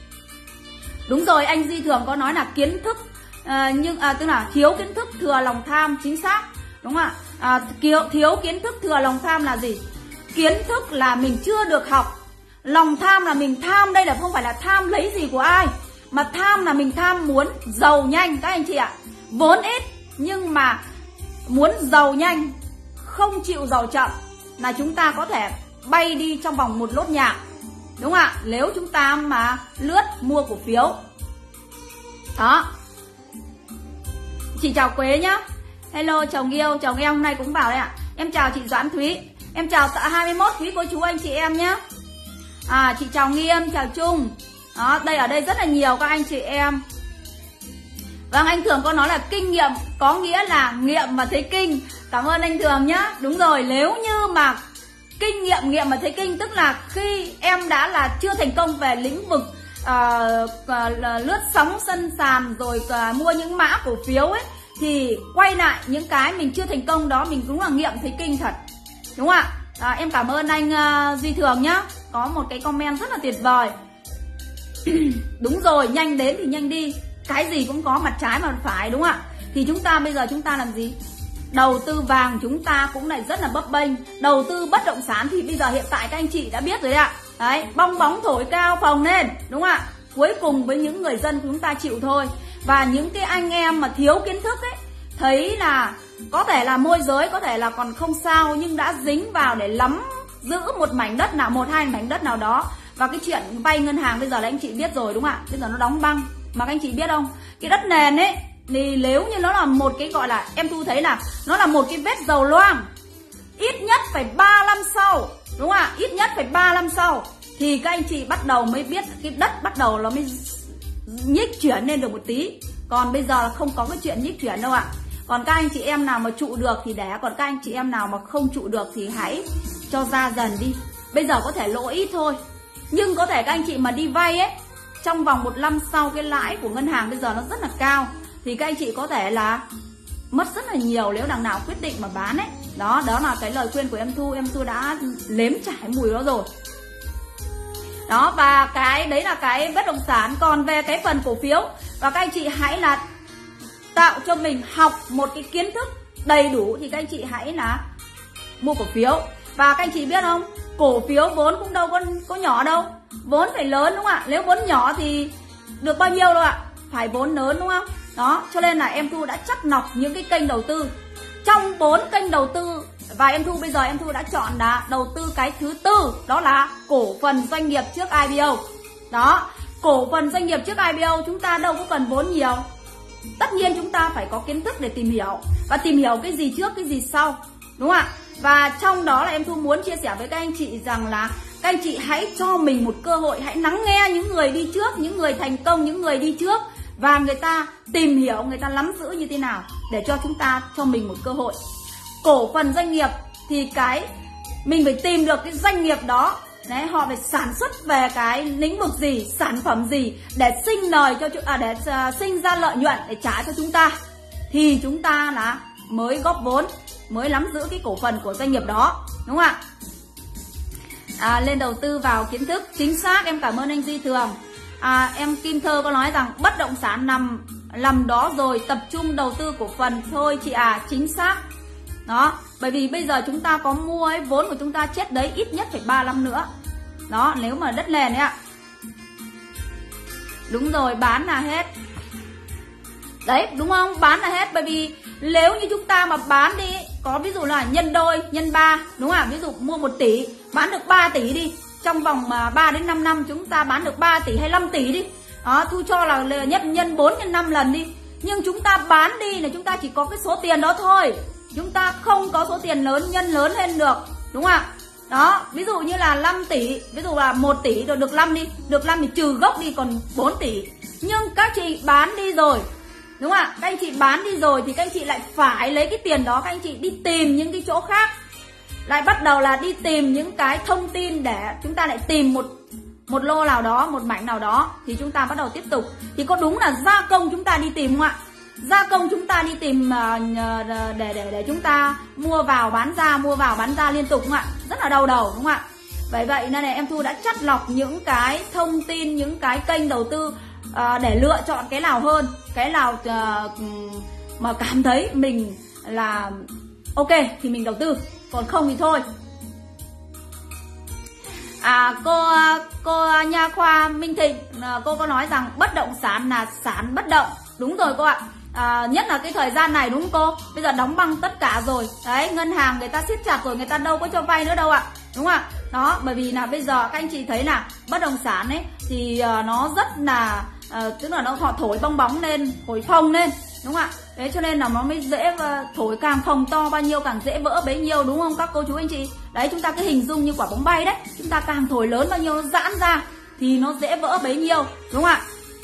Đúng rồi, anh Duy Thường có nói là kiến thức tức là thiếu kiến thức thừa lòng tham, chính xác, đúng không ạ? Thiếu kiến thức thừa lòng tham là gì? Kiến thức là mình chưa được học, lòng tham là mình tham, đây là không phải là tham lấy gì của ai, mà tham là mình tham muốn giàu nhanh các anh chị ạ. Vốn ít nhưng mà muốn giàu nhanh, không chịu giàu chậm, là chúng ta có thể bay đi trong vòng một lốt nhạc, đúng không ạ? Nếu chúng ta mà lướt mua cổ phiếu đó. Chị chào Quế nhá. Hello chồng yêu, chồng em hôm nay cũng vào đây ạ. Em chào chị Doãn Thúy, em chào 21 quý cô chú anh chị em nhé. Chị chào Nghiêm, chào Trung. Đó, ở đây rất là nhiều các anh chị em. Vâng, anh Thường có nói là kinh nghiệm có nghĩa là nghiệm mà thấy kinh. Cảm ơn anh Thường nhá. Đúng rồi, nếu như mà kinh nghiệm mà thấy kinh, tức là khi em đã là chưa thành công về lĩnh vực lướt sóng sân sàn rồi mua những mã cổ phiếu ấy, thì quay lại những cái mình chưa thành công đó, mình đúng là nghiệm thấy kinh thật, đúng không ạ? Em cảm ơn anh Duy Thường nhá, có một cái comment rất là tuyệt vời. Đúng rồi, nhanh đến thì nhanh đi, cái gì cũng có mặt trái mặt phải, đúng không ạ? Thì chúng ta bây giờ chúng ta làm gì? Đầu tư vàng chúng ta cũng lại rất là bấp bênh. Đầu tư bất động sản thì bây giờ hiện tại các anh chị đã biết rồi ạ. Đấy, bong bóng thổi cao phồng lên, đúng không ạ? Cuối cùng với những người dân chúng ta chịu thôi. Và những cái anh em mà thiếu kiến thức ấy, thấy là có thể là môi giới, có thể là còn không sao, nhưng đã dính vào để nắm giữ một mảnh đất nào, 1-2 mảnh đất nào đó. Và cái chuyện vay ngân hàng bây giờ là anh chị biết rồi, đúng không ạ? Bây giờ nó đóng băng. Mà các anh chị biết không, cái đất nền ấy thì nếu như nó là một cái gọi là, em Thu thấy là nó là một cái vết dầu loang, ít nhất phải 3 năm sau, đúng không ạ? Ít nhất phải 3 năm sau thì các anh chị bắt đầu mới biết cái đất bắt đầu nó mới nhích chuyển lên được một tí. Còn bây giờ là không có cái chuyện nhích chuyển đâu ạ. Còn các anh chị em nào mà trụ được thì để, còn các anh chị em nào mà không trụ được thì hãy cho ra dần đi. Bây giờ có thể lỗ ít thôi, nhưng có thể các anh chị mà đi vay ấy, trong vòng 1 năm sau cái lãi của ngân hàng bây giờ nó rất là cao, thì các anh chị có thể là mất rất là nhiều nếu đằng nào quyết định mà bán ấy. Đó là cái lời khuyên của em Thu đã nếm trải mùi đó rồi. Đó, và cái đấy là cái bất động sản. Còn về cái phần cổ phiếu, và các anh chị hãy là tạo cho mình học một cái kiến thức đầy đủ thì các anh chị hãy là mua cổ phiếu. Và các anh chị biết không, cổ phiếu vốn cũng đâu có nhỏ đâu, vốn phải lớn, đúng không ạ? Nếu vốn nhỏ thì được bao nhiêu đâu ạ? Phải vốn lớn, đúng không? Đó, cho nên là em Thu đã chắt lọc những cái kênh đầu tư. Trong 4 kênh đầu tư, và em Thu bây giờ em Thu đã chọn là đầu tư cái thứ tư, đó là cổ phần doanh nghiệp trước IPO. Đó, cổ phần doanh nghiệp trước IPO chúng ta đâu có cần vốn nhiều. Tất nhiên chúng ta phải có kiến thức để tìm hiểu, và tìm hiểu cái gì trước cái gì sau, đúng không ạ? Và trong đó là em Thu muốn chia sẻ với các anh chị rằng là các anh chị hãy cho mình một cơ hội, hãy lắng nghe những người đi trước, những người thành công, những người đi trước, và người ta tìm hiểu, người ta nắm giữ như thế nào để cho chúng ta cho mình một cơ hội. Cổ phần doanh nghiệp thì mình phải tìm được cái doanh nghiệp đó, đấy, họ phải sản xuất về cái lĩnh vực gì, sản phẩm gì để sinh ra lợi nhuận để trả cho chúng ta, thì chúng ta là mới góp vốn, mới nắm giữ cái cổ phần của doanh nghiệp đó, đúng không ạ? Lên đầu tư vào kiến thức, chính xác, em cảm ơn anh Duy Thường. Em Kim Thơ có nói rằng bất động sản nằm đó rồi, tập trung đầu tư cổ phần thôi chị à, chính xác. Đó, bởi vì bây giờ chúng ta có mua ấy, vốn của chúng ta chết đấy ít nhất phải 3 năm nữa. Đó, nếu mà đất nền ấy ạ. Đúng rồi, bán là hết. Đấy, đúng không? Bán là hết, bởi vì nếu như chúng ta mà bán đi, có ví dụ là nhân đôi, nhân 3, đúng không ạ? Ví dụ mua 1 tỷ, bán được 3 tỷ đi. Trong vòng 3 đến 5 năm chúng ta bán được 3 tỷ hay 5 tỷ đi. Đó, Thu cho là nhân 4 nhân 5 lần đi. Nhưng chúng ta bán đi là chúng ta chỉ có cái số tiền đó thôi. Chúng ta không có số tiền lớn, nhân lớn lên được, đúng không ạ? Đó, ví dụ như là 5 tỷ, ví dụ là 1 tỷ rồi được 5 đi. Được 5 thì trừ gốc đi còn 4 tỷ. Nhưng các chị bán đi rồi, đúng không ạ? Các anh chị bán đi rồi thì các anh chị lại phải lấy cái tiền đó, các anh chị đi tìm những cái chỗ khác lại bắt đầu là đi tìm những cái thông tin để chúng ta lại tìm một lô nào đó, một mảnh nào đó, thì chúng ta bắt đầu tiếp tục. Thì có đúng là gia công chúng ta đi tìm không ạ? Gia công chúng ta đi tìm để chúng ta mua vào bán ra liên tục không ạ? Rất là đau đầu đúng không ạ? Vậy nên là em Thu đã chắt lọc những cái thông tin, những cái kênh đầu tư để lựa chọn cái nào hơn, cái nào mà cảm thấy mình là ok thì mình đầu tư, còn không thì thôi. Cô nha khoa Minh Thịnh, cô có nói rằng bất động sản là sản bất động. Đúng rồi cô ạ. Nhất là cái thời gian này đúng không cô? Bây giờ đóng băng tất cả rồi. Đấy, ngân hàng người ta siết chặt rồi, người ta đâu có cho vay nữa đâu ạ. Đúng không ạ? Đó, bởi vì là bây giờ các anh chị thấy là bất động sản ấy thì nó rất là tức là họ thổi bong bóng lên, thổi phồng lên, đúng không ạ? Thế cho nên là nó mới dễ, thổi càng phồng to bao nhiêu càng dễ vỡ bấy nhiêu, đúng không các cô chú anh chị? Đấy, chúng ta cứ hình dung như quả bóng bay đấy, chúng ta càng thổi lớn bao nhiêu nó giãn ra thì nó dễ vỡ bấy nhiêu, đúng không ạ?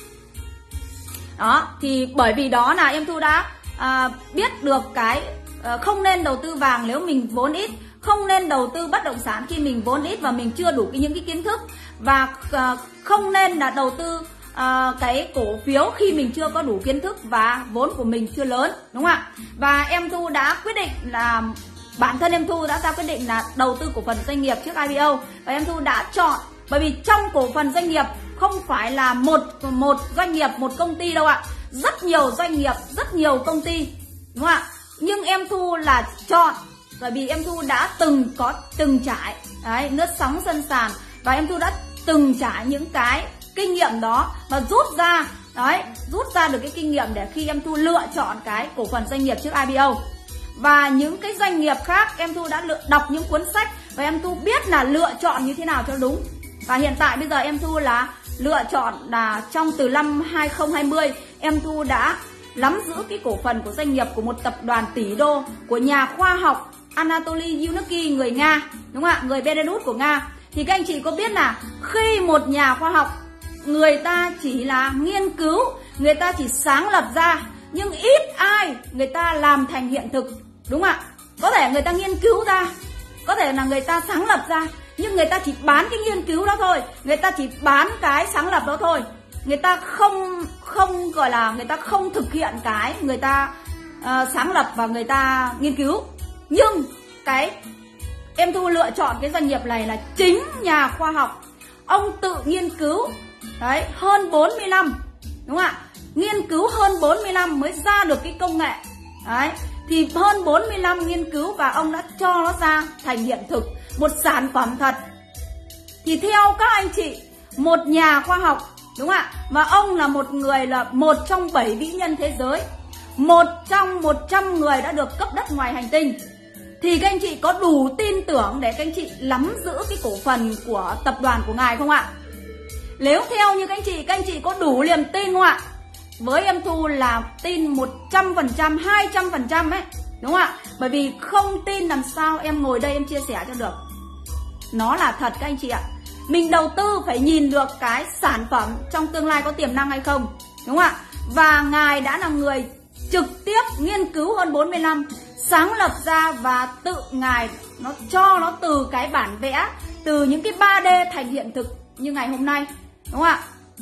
Đó, thì bởi vì đó là em Thu đã biết được cái không nên đầu tư vàng nếu mình vốn ít, không nên đầu tư bất động sản khi mình vốn ít và mình chưa đủ những cái kiến thức, và không nên là đầu tư cái cổ phiếu khi mình chưa có đủ kiến thức và vốn của mình chưa lớn, đúng không ạ? Và em Thu đã quyết định là bản thân em Thu đã ra quyết định là đầu tư cổ phần doanh nghiệp trước IPO, và em Thu đã chọn, bởi vì trong cổ phần doanh nghiệp không phải là một doanh nghiệp, một công ty đâu ạ, rất nhiều doanh nghiệp, rất nhiều công ty, đúng không ạ? Nhưng em Thu là chọn bởi vì em Thu đã từng trải đấy, lướt sóng sân sàn, và em Thu đã từng trải những cái kinh nghiệm đó và rút ra được cái kinh nghiệm để khi em Thu lựa chọn cái cổ phần doanh nghiệp trước IPO. Và những cái doanh nghiệp khác em Thu đã đọc những cuốn sách và em Thu biết là lựa chọn như thế nào cho đúng. Và hiện tại bây giờ em Thu là lựa chọn là từ năm 2020 em Thu đã nắm giữ cái cổ phần của doanh nghiệp của một tập đoàn tỷ đô của nhà khoa học Anatoly Yunuki, người Nga, đúng không ạ? Người Belarus của Nga. Thì các anh chị có biết là khi một nhà khoa học, người ta chỉ là nghiên cứu, người ta chỉ sáng lập ra, nhưng ít ai người ta làm thành hiện thực, đúng không ạ? Có thể người ta nghiên cứu ra, có thể là người ta sáng lập ra, nhưng người ta chỉ bán cái nghiên cứu đó thôi, người ta chỉ bán cái sáng lập đó thôi, người ta không gọi là người ta không thực hiện cái người ta sáng lập và người ta nghiên cứu. Nhưng cái em Thu lựa chọn cái doanh nghiệp này là chính nhà khoa học, ông tự nghiên cứu đấy hơn 40 năm, đúng không ạ? Nghiên cứu hơn 40 năm mới ra được cái công nghệ đấy, thì hơn 40 năm nghiên cứu và ông đã cho nó ra thành hiện thực, một sản phẩm thật. Thì theo các anh chị, một nhà khoa học, đúng không ạ? Và ông là một người, là một trong 7 vĩ nhân thế giới, một trong 100 người đã được cấp đất ngoài hành tinh, thì các anh chị có đủ tin tưởng để các anh chị nắm giữ cái cổ phần của tập đoàn của ngài không ạ? Nếu theo như các anh chị có đủ niềm tin không ạ? Với em Thu là tin 100%, 200% ấy, đúng không ạ? Bởi vì không tin làm sao em ngồi đây em chia sẻ cho được. Nó là thật các anh chị ạ. Mình đầu tư phải nhìn được cái sản phẩm trong tương lai có tiềm năng hay không, đúng không ạ? Và ngài đã là người trực tiếp nghiên cứu hơn 40 năm, sáng lập ra và tự ngài nó cho nó từ cái bản vẽ, từ những cái 3D thành hiện thực như ngày hôm nay, đúng không ạ?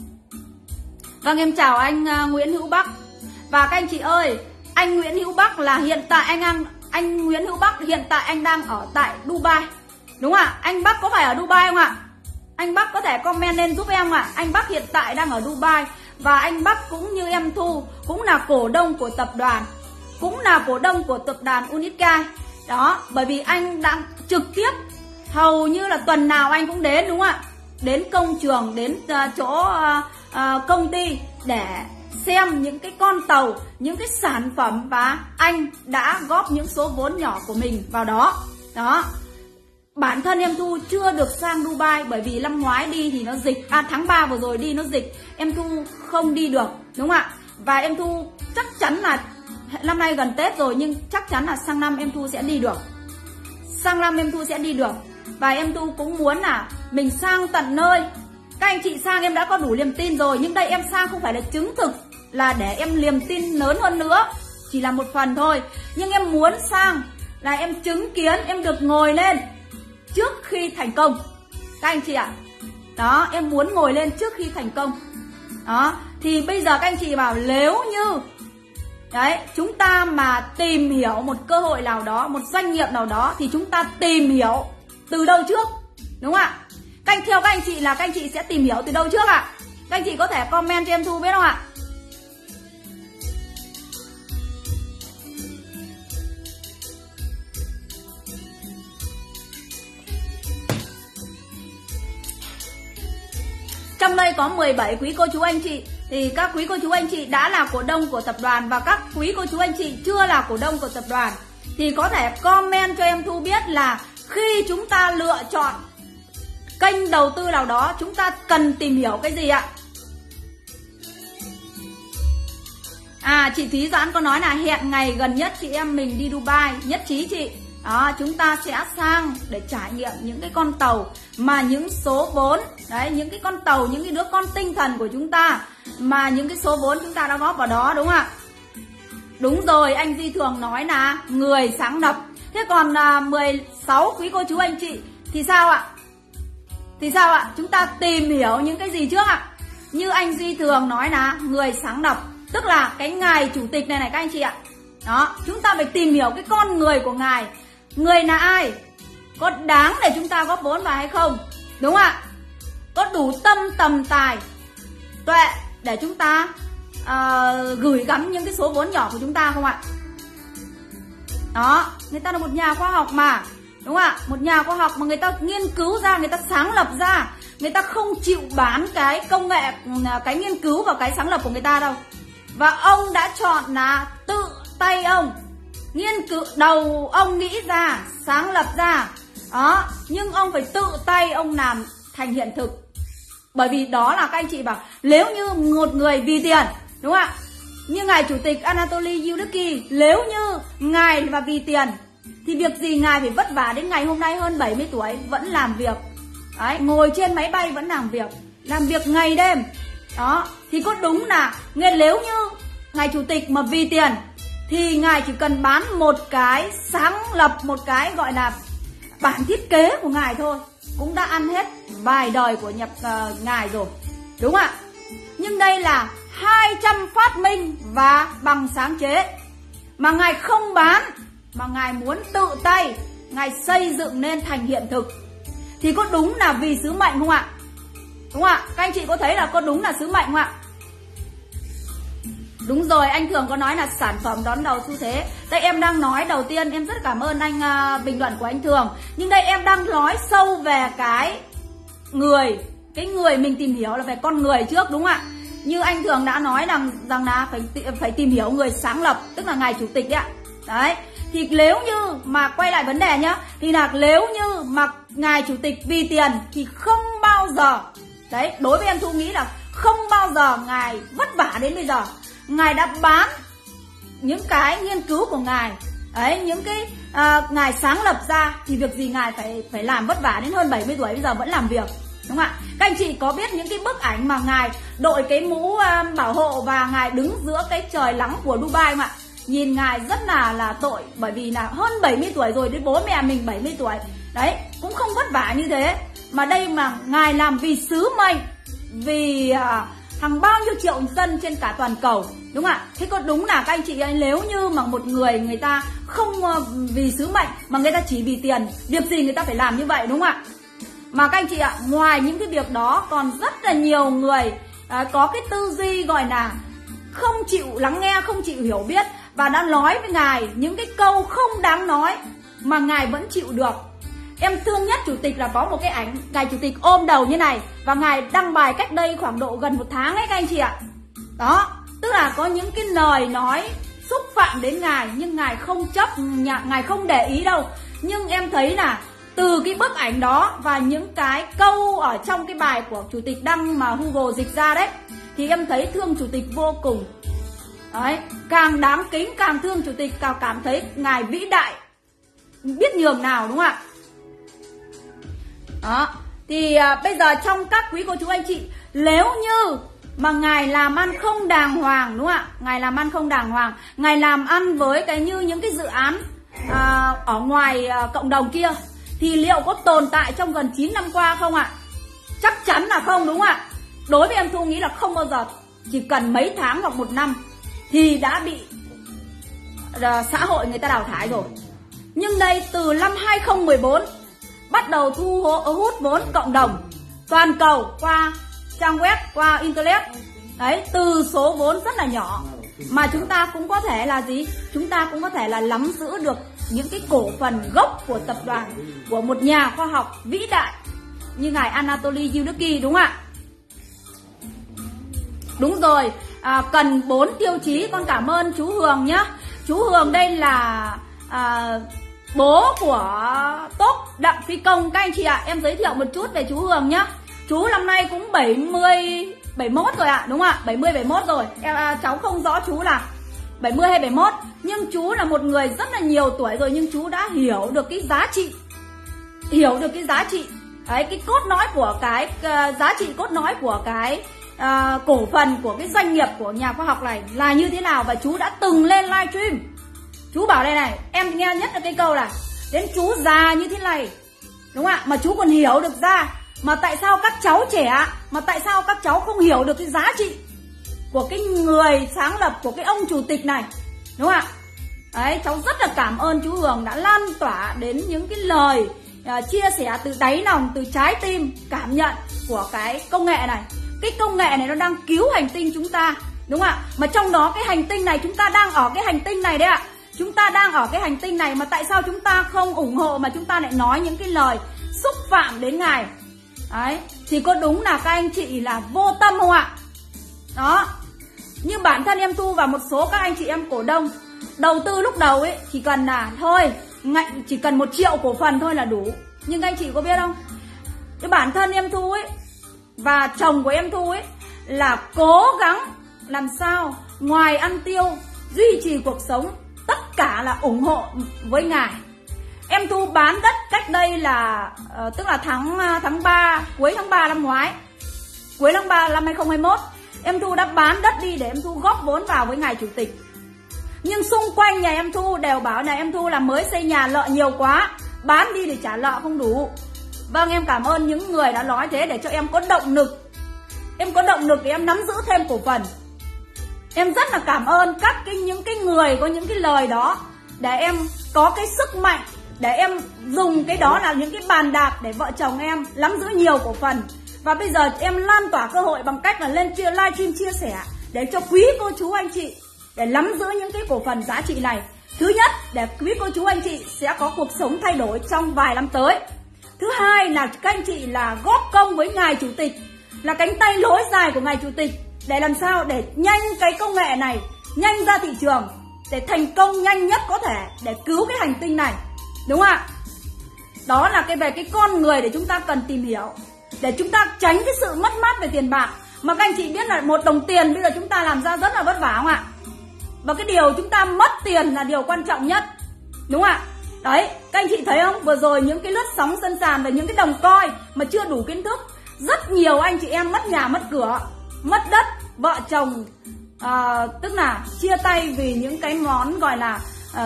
Vâng, em chào anh Nguyễn Hữu Bắc. Và các anh chị ơi, anh Nguyễn Hữu Bắc là hiện tại anh Nguyễn Hữu Bắc hiện tại anh đang ở tại Dubai, đúng không ạ? Anh Bắc có phải ở Dubai không ạ? Anh Bắc có thể comment lên giúp em ạ. Anh Bắc hiện tại đang ở Dubai, và anh Bắc cũng như em Thu cũng là cổ đông của tập đoàn, cũng là cổ đông của tập đoàn Unicai. Đó, bởi vì anh đang trực tiếp, hầu như là tuần nào anh cũng đến, đúng không ạ? Đến công trường, đến chỗ công ty để xem những cái con tàu, những cái sản phẩm, và anh đã góp những số vốn nhỏ của mình vào đó. Đó. Bản thân em Thu chưa được sang Dubai bởi vì năm ngoái đi thì nó dịch, tháng 3 vừa rồi đi nó dịch, em Thu không đi được, đúng không ạ? Và em Thu chắc chắn là năm nay gần Tết rồi, nhưng chắc chắn là sang năm em Thu sẽ đi được. Sang năm em Thu sẽ đi được. Và em Thu cũng muốn là mình sang tận nơi. Các anh chị sang em đã có đủ niềm tin rồi, nhưng đây em sang không phải là chứng thực, là để em niềm tin lớn hơn nữa, chỉ là một phần thôi. Nhưng em muốn sang là em chứng kiến, em được ngồi lên trước khi thành công. Các anh chị ạ. Đó, em muốn ngồi lên trước khi thành công. Đó, thì bây giờ các anh chị bảo nếu như đấy, chúng ta mà tìm hiểu một cơ hội nào đó, một doanh nghiệp nào đó thì chúng ta tìm hiểu từ đâu trước? Đúng không ạ? Theo các anh chị là các anh chị sẽ tìm hiểu từ đâu trước ạ? Các anh chị có thể comment cho em Thu biết không ạ? Trong đây có 17 quý cô chú anh chị. Thì các quý cô chú anh chị đã là cổ đông của tập đoàn và các quý cô chú anh chị chưa là cổ đông của tập đoàn thì có thể comment cho em Thu biết là khi chúng ta lựa chọn kênh đầu tư nào đó chúng ta cần tìm hiểu cái gì ạ? Chị Thúy Doãn có nói là hẹn ngày gần nhất chị em mình đi Dubai, nhất trí chị. Đó, chúng ta sẽ sang để trải nghiệm những cái con tàu mà những số vốn, đấy, những cái con tàu, những cái đứa con tinh thần của chúng ta mà những cái số vốn chúng ta đã góp vào đó, đúng không ạ? Đúng rồi, anh Duy Thường nói là người sáng lập. Thế còn 16 quý cô chú anh chị thì sao ạ? Thì sao ạ? Chúng ta tìm hiểu những cái gì trước ạ? Như anh Duy Thường nói là người sáng lập, tức là cái ngài chủ tịch này các anh chị ạ. Đó, chúng ta phải tìm hiểu cái con người của ngài. Người là ai? Có đáng để chúng ta góp vốn vào hay không? Đúng ạ? Có đủ tâm tầm tài tuệ để chúng ta gửi gắm những cái số vốn nhỏ của chúng ta không ạ? Đó, người ta là một nhà khoa học mà, đúng không ạ? Một nhà khoa học mà người ta nghiên cứu ra, người ta sáng lập ra, người ta không chịu bán cái công nghệ, cái nghiên cứu và cái sáng lập của người ta đâu. Và ông đã chọn là tự tay ông nghiên cứu, đầu ông nghĩ ra, sáng lập ra. Đó, nhưng ông phải tự tay ông làm thành hiện thực. Bởi vì đó là các anh chị bảo, nếu như một người vì tiền, đúng không ạ? Như ngài chủ tịch Anatoly Yudiky, nếu như ngài mà vì tiền thì việc gì ngài phải vất vả đến ngày hôm nay hơn 70 tuổi vẫn làm việc. Đấy, ngồi trên máy bay vẫn làm việc ngày đêm. Đó, thì có đúng là nếu như ngài chủ tịch mà vì tiền thì ngài chỉ cần bán một cái sáng lập, một cái gọi là bản thiết kế của ngài thôi cũng đã ăn hết vài đời của ngài rồi, đúng không ạ? Nhưng đây là 200 phát minh và bằng sáng chế mà ngài không bán, mà ngài muốn tự tay ngài xây dựng nên thành hiện thực. Thì có đúng là vì sứ mệnh không ạ? Đúng không ạ? Các anh chị có thấy là có đúng là sứ mệnh không ạ? Đúng rồi, anh Thường có nói là sản phẩm đón đầu xu thế. Đây em đang nói, đầu tiên em rất cảm ơn anh bình luận của anh Thường. Nhưng đây em đang nói sâu về cái người mình tìm hiểu là về con người trước, đúng không ạ? Như anh Thường đã nói rằng là phải tìm hiểu người sáng lập, tức là ngài chủ tịch ấy ạ. Đấy, thì nếu như mà quay lại vấn đề nhá, thì là nếu như mà ngài chủ tịch vì tiền thì không bao giờ, đấy, đối với em Thu nghĩ là không bao giờ ngài vất vả đến bây giờ. Ngài đã bán những cái nghiên cứu của ngài ấy, những cái ngài sáng lập ra thì việc gì ngài phải làm vất vả đến hơn 70 tuổi bây giờ vẫn làm việc, đúng không ạ? Các anh chị có biết những cái bức ảnh mà ngài đội cái mũ bảo hộ và ngài đứng giữa cái trời nắng của Dubai không ạ? Nhìn ngài rất là tội, bởi vì là hơn 70 tuổi rồi, đến bố mẹ mình 70 tuổi đấy cũng không vất vả như thế, mà đây mà ngài làm vì sứ mệnh, vì hàng bao nhiêu triệu dân trên cả toàn cầu, đúng không ạ? Thế có đúng là các anh chị ơi, nếu như mà một người ta không vì sứ mệnh mà người ta chỉ vì tiền, việc gì người ta phải làm như vậy, đúng không ạ? Mà các anh chị ạ, ngoài những cái việc đó còn rất là nhiều người có cái tư duy gọi là không chịu lắng nghe, không chịu hiểu biết, và đã nói với ngài những cái câu không đáng nói mà ngài vẫn chịu được. Em thương nhất chủ tịch là có một cái ảnh ngài chủ tịch ôm đầu như này, và ngài đăng bài cách đây khoảng độ gần 1 tháng ấy các anh chị ạ. Đó, tức là có những cái lời nói xúc phạm đến ngài nhưng ngài không ngài không để ý đâu. Nhưng em thấy là từ cái bức ảnh đó và những cái câu ở trong cái bài của chủ tịch đăng mà Google dịch ra đấy, thì em thấy thương chủ tịch vô cùng. Đấy, càng đáng kính, càng thương chủ tịch, càng cảm thấy ngài vĩ đại biết nhường nào, đúng không ạ? Đó, thì bây giờ trong các quý cô chú anh chị, nếu như mà ngài làm ăn không đàng hoàng, đúng không ạ? Ngài làm ăn không đàng hoàng, ngài làm ăn với cái như những cái dự án ở ngoài cộng đồng kia thì liệu có tồn tại trong gần 9 năm qua không ạ? Chắc chắn là không, đúng không ạ? Đối với em Thu nghĩ là không bao giờ. Chỉ cần mấy tháng hoặc một năm thì đã bị xã hội người ta đào thải rồi. Nhưng đây từ năm 2014 bắt đầu thu hút vốn cộng đồng toàn cầu qua trang web, qua internet. Đấy, từ số vốn rất là nhỏ mà chúng ta cũng có thể là gì? Chúng ta cũng có thể là nắm giữ được những cái cổ phần gốc của tập đoàn, của một nhà khoa học vĩ đại như ngài Anatoly Yulicky, đúng không ạ? Đúng rồi, cần 4 tiêu chí. Con cảm ơn chú Hường nhá. Chú Hường đây là bố của Tốt Đặng Phi Công các anh chị ạ. Em giới thiệu một chút về chú Hường nhá. Chú năm nay cũng 71 rồi ạ, đúng không ạ? 71 rồi. Cháu không rõ chú là 70 hay 71, nhưng chú là một người rất là nhiều tuổi rồi, nhưng chú đã hiểu được cái giá trị. Hiểu được cái giá trị. Đấy, cái cốt lõi của cái giá trị cốt lõi của cái cổ phần của cái doanh nghiệp của nhà khoa học này là như thế nào. Và chú đã từng lên livestream. Chú bảo đây này, em nghe nhất là cái câu là đến chú già như thế này, đúng không ạ, mà chú còn hiểu được ra. Mà tại sao các cháu trẻ, mà tại sao các cháu không hiểu được cái giá trị của cái người sáng lập, của cái ông chủ tịch này, đúng không ạ? Đấy, cháu rất là cảm ơn chú Hường đã lan tỏa đến những cái lời chia sẻ từ đáy lòng, từ trái tim, cảm nhận của cái công nghệ này. Cái công nghệ này nó đang cứu hành tinh chúng ta, đúng không ạ? Mà trong đó cái hành tinh này, chúng ta đang ở cái hành tinh này đấy ạ. Chúng ta đang ở cái hành tinh này mà tại sao chúng ta không ủng hộ mà chúng ta lại nói những cái lời xúc phạm đến ngài? Đấy, thì có đúng là các anh chị là vô tâm không ạ? Đó, như bản thân em Thu và một số các anh chị em cổ đông đầu tư lúc đầu ấy, chỉ cần là thôi, chỉ cần 1 triệu cổ phần thôi là đủ. Nhưng các anh chị có biết không? Cái bản thân em Thu ấy và chồng của em Thu ấy là cố gắng làm sao ngoài ăn tiêu, duy trì cuộc sống, tất cả là ủng hộ với ngài. Em Thu bán đất cách đây là tức là tháng 3, cuối tháng 3 năm ngoái, cuối tháng 3 năm 2021, em Thu đã bán đất đi để em Thu góp vốn vào với ngài chủ tịch. Nhưng xung quanh nhà em Thu đều bảo là em Thu là mới xây nhà nợ nhiều quá, bán đi để trả nợ không đủ. Vâng, em cảm ơn những người đã nói thế để cho em có động lực. Em có động lực để em nắm giữ thêm cổ phần. Em rất là cảm ơn những cái người có những cái lời đó để em có cái sức mạnh, để em dùng cái đó là những cái bàn đạp để vợ chồng em nắm giữ nhiều cổ phần. Và bây giờ em lan tỏa cơ hội bằng cách là lên livestream chia sẻ để cho quý cô chú anh chị để nắm giữ những cái cổ phần giá trị này. Thứ nhất, để quý cô chú anh chị sẽ có cuộc sống thay đổi trong vài năm tới. Thứ hai là các anh chị là góp công với ngài chủ tịch, là cánh tay nối dài của ngài chủ tịch, để làm sao để nhanh cái công nghệ này nhanh ra thị trường, để thành công nhanh nhất có thể để cứu cái hành tinh này, đúng không ạ? Đó là về cái con người để chúng ta cần tìm hiểu, để chúng ta tránh cái sự mất mát về tiền bạc. Mà các anh chị biết là 1 đồng tiền bây giờ chúng ta làm ra rất là vất vả không ạ? Và cái điều chúng ta mất tiền là điều quan trọng nhất, đúng không ạ? Đấy, các anh chị thấy không? Vừa rồi những cái lướt sóng sân sàn và những cái đồng coin mà chưa đủ kiến thức, rất nhiều anh chị em mất nhà, mất cửa, mất đất, vợ chồng tức là chia tay vì những cái món gọi là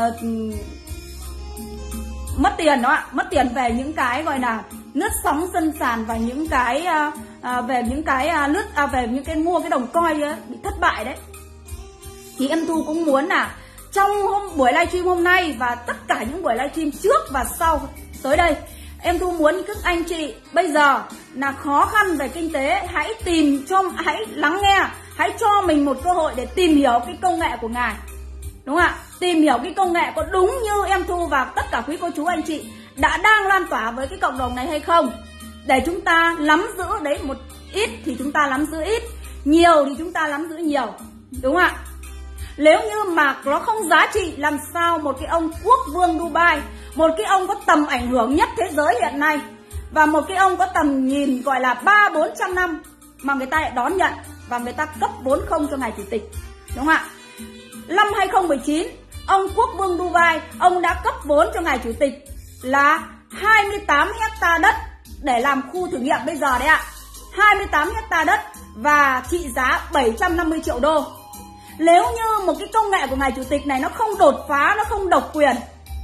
mất tiền đó ạ, mất tiền về những cái gọi là lướt sóng sân sàn và những cái về những cái về những cái mua cái đồng coin ấy, bị thất bại đấy. Thì em Thu cũng muốn là trong buổi livestream hôm nay và tất cả những buổi livestream trước và sau tới đây, em Thu muốn các anh chị bây giờ là khó khăn về kinh tế, hãy lắng nghe, hãy cho mình một cơ hội để tìm hiểu cái công nghệ của ngài, đúng không ạ? Tìm hiểu cái công nghệ có đúng như em Thu và tất cả quý cô chú anh chị đang lan tỏa với cái cộng đồng này hay không, để chúng ta nắm giữ đấy. Một ít thì chúng ta nắm giữ ít, nhiều thì chúng ta nắm giữ nhiều, đúng không ạ? Nếu như mà nó không giá trị, làm sao một cái ông quốc vương Dubai, một cái ông có tầm ảnh hưởng nhất thế giới hiện nay, và một cái ông có tầm nhìn gọi là 300-400 năm mà người ta lại đón nhận và người ta cấp vốn không cho ngài chủ tịch, đúng không ạ? Năm 2019, ông quốc vương Dubai, ông đã cấp vốn cho ngài chủ tịch là 28 hecta đất để làm khu thử nghiệm bây giờ đấy ạ. 28 hecta đất và trị giá 750 triệu đô. Nếu như một cái công nghệ của ngài chủ tịch này nó không đột phá, nó không độc quyền,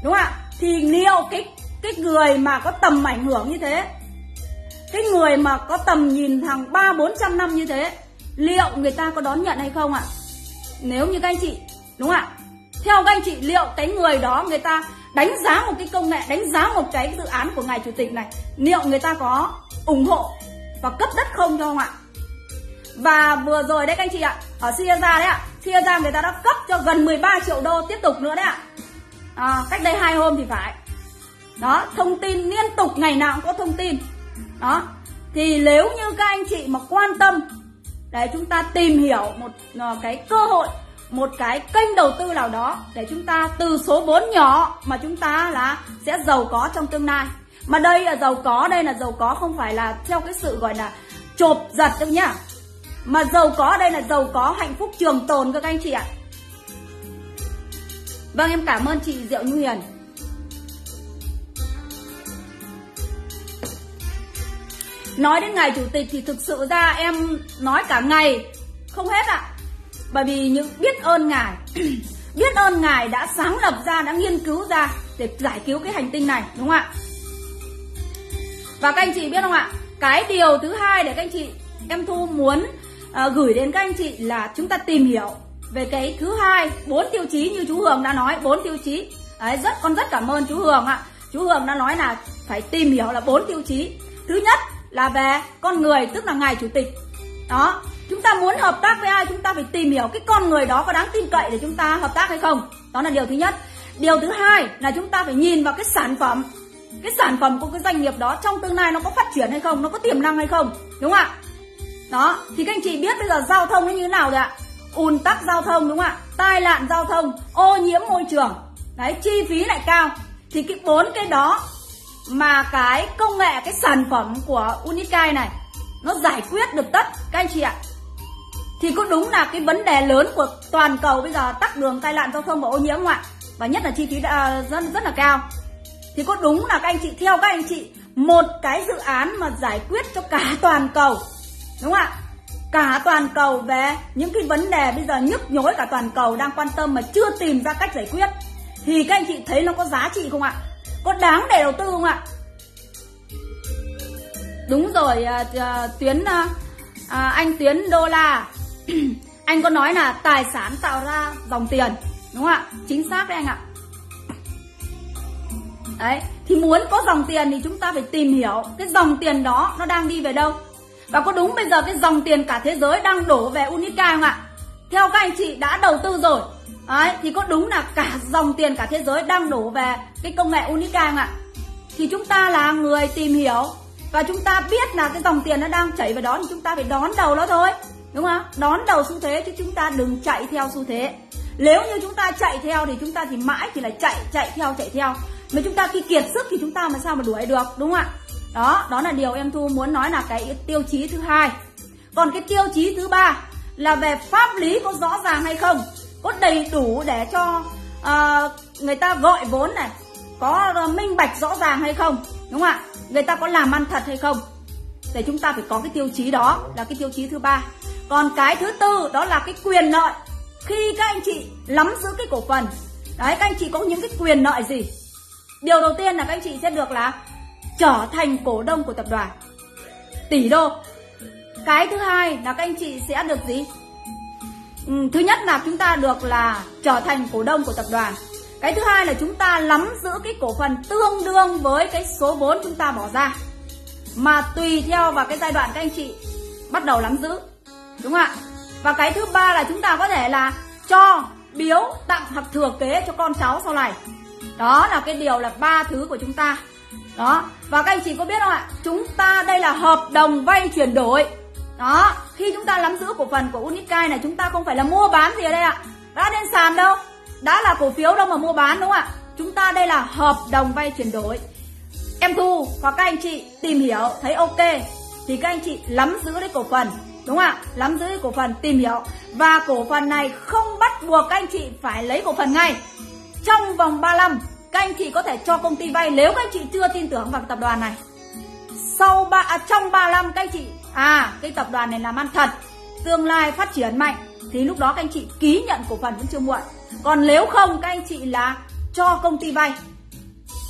đúng không ạ? Thì liệu cái người mà có tầm ảnh hưởng như thế, cái người mà có tầm nhìn hàng 300-400 năm như thế, liệu người ta có đón nhận hay không ạ? Nếu như các anh chị, đúng không ạ? Theo các anh chị, liệu cái người đó người ta đánh giá một cái công nghệ, đánh giá một cái dự án của ngài chủ tịch này, liệu người ta có ủng hộ và cấp đất không cho không ạ? Và vừa rồi đấy các anh chị ạ, ở Sierra đấy ạ, Sierra người ta đã cấp cho gần 13 triệu đô tiếp tục nữa đấy ạ. Cách đây 2 hôm thì phải. Đó, thông tin liên tục, ngày nào cũng có thông tin. Đó, thì nếu như các anh chị mà quan tâm để chúng ta tìm hiểu một cái cơ hội, một cái kênh đầu tư nào đó để chúng ta từ số vốn nhỏ mà chúng ta là sẽ giàu có trong tương lai. Mà đây là giàu có, đây là giàu có không phải là theo cái sự gọi là chộp giật đâu nhá. Mà giàu có đây là giàu có hạnh phúc trường tồn các anh chị ạ. Vâng, em cảm ơn chị Diệu Như Hiền. Nói đến ngài chủ tịch thì thực sự ra em nói cả ngày không hết ạ. Bởi vì những biết ơn ngài biết ơn ngài đã sáng lập ra, đã nghiên cứu ra để giải cứu cái hành tinh này, đúng không ạ? Và các anh chị biết không ạ, cái điều thứ hai để các anh chị, em Thu muốn gửi đến các anh chị là chúng ta tìm hiểu về cái thứ hai, 4 tiêu chí như chú Hường đã nói, 4 tiêu chí. Đấy, con rất cảm ơn chú Hường ạ. Chú Hường đã nói là phải tìm hiểu là 4 tiêu chí. Thứ nhất là về con người, tức là ngài chủ tịch. Đó, chúng ta muốn hợp tác với ai, chúng ta phải tìm hiểu cái con người đó có đáng tin cậy để chúng ta hợp tác hay không. Đó là điều thứ nhất. Điều thứ hai là chúng ta phải nhìn vào cái sản phẩm. Cái sản phẩm của cái doanh nghiệp đó trong tương lai nó có phát triển hay không, nó có tiềm năng hay không, đúng không ạ? Đó, thì các anh chị biết bây giờ giao thông nó như thế nào rồi ạ? Ùn tắc giao thông, đúng không ạ? Tai nạn giao thông, ô nhiễm môi trường. Đấy, chi phí lại cao. Thì cái 4 cái đó mà cái công nghệ, cái sản phẩm của Unicai này nó giải quyết được tất các anh chị ạ. Thì có đúng là cái vấn đề lớn của toàn cầu bây giờ tắc đường, tai nạn giao thông và ô nhiễm không ạ? Và nhất là chi phí rất là cao. Thì có đúng là các anh chị, theo các anh chị, một cái dự án mà giải quyết cho cả toàn cầu, đúng không ạ? Cả toàn cầu về những cái vấn đề bây giờ nhức nhối cả toàn cầu đang quan tâm mà chưa tìm ra cách giải quyết, thì các anh chị thấy nó có giá trị không ạ? Có đáng để đầu tư không ạ? Đúng rồi, anh Tuyến Đô La anh có nói là tài sản tạo ra dòng tiền, đúng không ạ? Chính xác đấy anh ạ. Đấy, thì muốn có dòng tiền thì chúng ta phải tìm hiểu cái dòng tiền đó nó đang đi về đâu. Và có đúng bây giờ cái dòng tiền cả thế giới đang đổ về Unicai không ạ? Theo các anh chị đã đầu tư rồi. Đấy, thì có đúng là cả dòng tiền cả thế giới đang đổ về cái công nghệ Unicai không ạ? Thì chúng ta là người tìm hiểu và chúng ta biết là cái dòng tiền nó đang chảy vào đó thì chúng ta phải đón đầu nó thôi, đúng không? Đón đầu xu thế chứ chúng ta đừng chạy theo xu thế. Nếu như chúng ta chạy theo thì chúng ta thì mãi thì là chạy theo. Mà chúng ta khi kiệt sức thì chúng ta mà sao mà đuổi được, đúng không ạ? Đó là điều em Thu muốn nói là cái tiêu chí thứ hai. Còn cái tiêu chí thứ ba là về pháp lý có rõ ràng hay không, có đầy đủ để cho người ta gọi vốn này, có minh bạch rõ ràng hay không, đúng không ạ? Người ta có làm ăn thật hay không, để chúng ta phải có cái tiêu chí đó, là cái tiêu chí thứ ba. Còn cái thứ tư đó là cái quyền lợi. Khi các anh chị nắm giữ cái cổ phần đấy, các anh chị có những cái quyền lợi gì? Điều đầu tiên là các anh chị sẽ được là trở thành cổ đông của tập đoàn tỷ đô. Cái thứ hai là các anh chị sẽ được gì? Thứ nhất là chúng ta được là trở thành cổ đông của tập đoàn. Cái thứ hai là chúng ta nắm giữ cái cổ phần tương đương với cái số vốn chúng ta bỏ ra, mà tùy theo vào cái giai đoạn các anh chị bắt đầu nắm giữ, đúng không ạ? Và cái thứ ba là chúng ta có thể là cho, biếu, tặng hoặc thừa kế cho con cháu sau này. Đó là cái điều là 3 thứ của chúng ta. Đó, và các anh chị có biết không ạ? Chúng ta đây là hợp đồng vay chuyển đổi. Đó, khi chúng ta nắm giữ cổ phần của Unicai này, chúng ta không phải là mua bán gì ở đây ạ. Đã lên sàn đâu, đã là cổ phiếu đâu mà mua bán, đúng không ạ? Chúng ta đây là hợp đồng vay chuyển đổi. Em Thu và các anh chị tìm hiểu thấy ok thì các anh chị nắm giữ cái cổ phần, đúng không ạ? Nắm giữ cái cổ phần, tìm hiểu. Và cổ phần này không bắt buộc các anh chị phải lấy cổ phần ngay. Trong vòng 3 năm các anh chị có thể cho công ty vay nếu các anh chị chưa tin tưởng vào tập đoàn này. Trong 3 năm các anh chị cái tập đoàn này làm ăn thật, tương lai phát triển mạnh, thì lúc đó các anh chị ký nhận cổ phần cũng chưa muộn. Còn nếu không các anh chị là cho công ty vay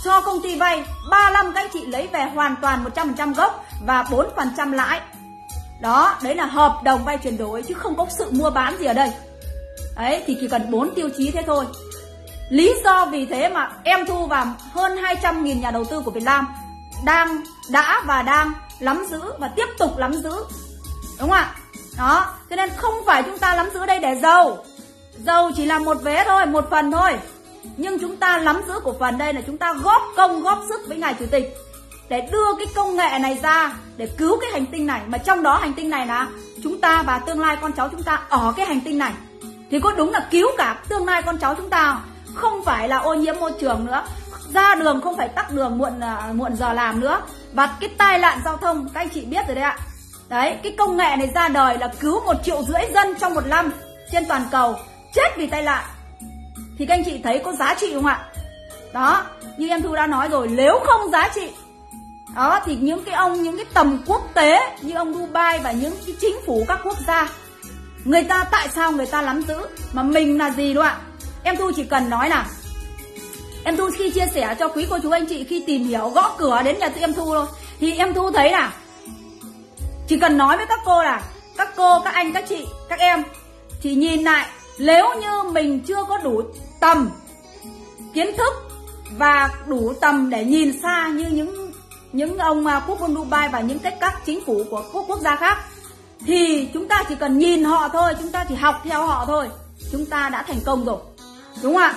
cho công ty vay 35 các anh chị lấy về hoàn toàn 100% gốc và 4% lãi. Đó, đấy là hợp đồng vay chuyển đổi chứ không có sự mua bán gì ở đây. Đấy, thì chỉ cần 4 tiêu chí thế thôi. Lý do vì thế mà em thu vào hơn 200.000 nhà đầu tư của Việt Nam đã và đang nắm giữ và tiếp tục nắm giữ. Đúng không ạ? Đó, cho nên không phải chúng ta nắm giữ đây để giàu. Giàu chỉ là một vế thôi, một phần thôi. Nhưng chúng ta nắm giữ cổ phần đây là chúng ta góp công góp sức với ngài chủ tịch để đưa cái công nghệ này ra để cứu cái hành tinh này. Mà trong đó hành tinh này là chúng ta và tương lai con cháu chúng ta ở cái hành tinh này. Thì có đúng là cứu cả tương lai con cháu chúng ta, không phải là ô nhiễm môi trường nữa, ra đường không phải tắc đường muộn giờ làm nữa. Và cái tai nạn giao thông các anh chị biết rồi đấy ạ. Đấy, cái công nghệ này ra đời là cứu 1,5 triệu dân trong một năm trên toàn cầu chết vì tai nạn. Thì các anh chị thấy có giá trị không ạ? Đó, như em Thu đã nói rồi, nếu không giá trị đó thì những cái tầm quốc tế như ông Dubai và những cái chính phủ các quốc gia, người ta tại sao người ta nắm giữ mà mình là gì đúng không ạ? Em Thu chỉ cần nói là em Thu khi chia sẻ cho quý cô chú anh chị, khi tìm hiểu gõ cửa đến nhà em Thu thôi, thì em Thu thấy là chỉ cần nói với các cô là các cô, các anh, các chị, các em chỉ nhìn lại, nếu như mình chưa có đủ tầm kiến thức và đủ tầm để nhìn xa như những ông quốc vương Dubai và những các chính phủ của quốc gia khác, thì chúng ta chỉ cần nhìn họ thôi, chúng ta chỉ học theo họ thôi, chúng ta đã thành công rồi. Đúng không ạ?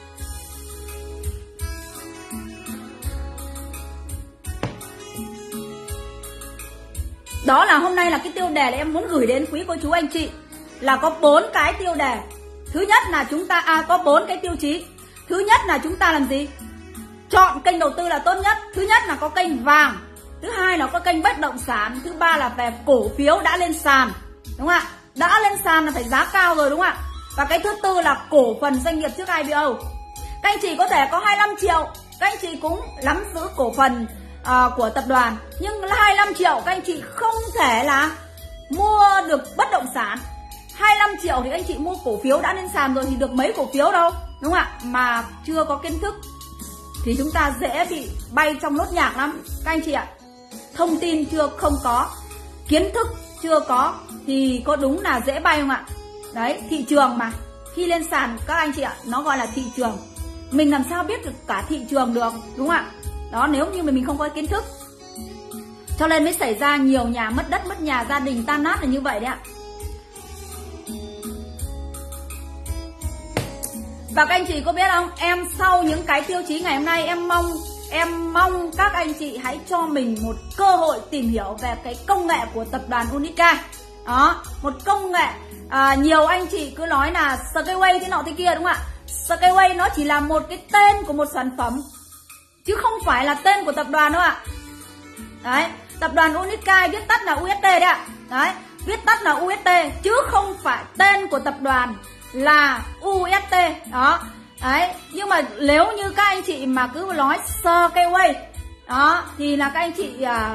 Đó là hôm nay là cái tiêu đề là em muốn gửi đến quý cô chú anh chị, là có 4 cái tiêu đề. Thứ nhất là chúng ta có 4 cái tiêu chí. Thứ nhất là chúng ta làm gì? Chọn kênh đầu tư là tốt nhất. Thứ nhất là có kênh vàng. Thứ hai là có kênh bất động sản. Thứ ba là về cổ phiếu đã lên sàn. Đúng không ạ? Đã lên sàn là phải giá cao rồi đúng không ạ? Và cái thứ tư là cổ phần doanh nghiệp trước IPO. Các anh chị có thể có 25 triệu, các anh chị cũng nắm giữ cổ phần của tập đoàn, nhưng là 25 triệu các anh chị không thể là mua được bất động sản. 25 triệu thì anh chị mua cổ phiếu đã lên sàn rồi thì được mấy cổ phiếu đâu, đúng không ạ? Mà chưa có kiến thức thì chúng ta dễ bị bay trong nốt nhạc lắm các anh chị ạ. Thông tin không có, kiến thức chưa có thì có đúng là dễ bay không ạ? Đấy, thị trường mà khi lên sàn các anh chị ạ, nó gọi là thị trường. Mình làm sao biết được cả thị trường được, đúng không ạ? Đó, nếu như mình không có kiến thức, cho nên mới xảy ra nhiều nhà mất đất, mất nhà, gia đình tan nát là như vậy đấy ạ. Và các anh chị có biết không, em sau những cái tiêu chí ngày hôm nay, em mong các anh chị hãy cho mình một cơ hội tìm hiểu về cái công nghệ của tập đoàn Unica. Đó, một công nghệ nhiều anh chị cứ nói là Skyway thế nọ thế kia đúng không ạ? Skyway nó chỉ là một cái tên của một sản phẩm chứ không phải là tên của tập đoàn đâu ạ. Đấy, tập đoàn Unica viết tắt là UST đấy ạ. Đấy, viết tắt là UST chứ không phải tên của tập đoàn là UST. Đó. Đấy, nhưng mà nếu như các anh chị mà cứ nói Skyway đó thì là các anh chị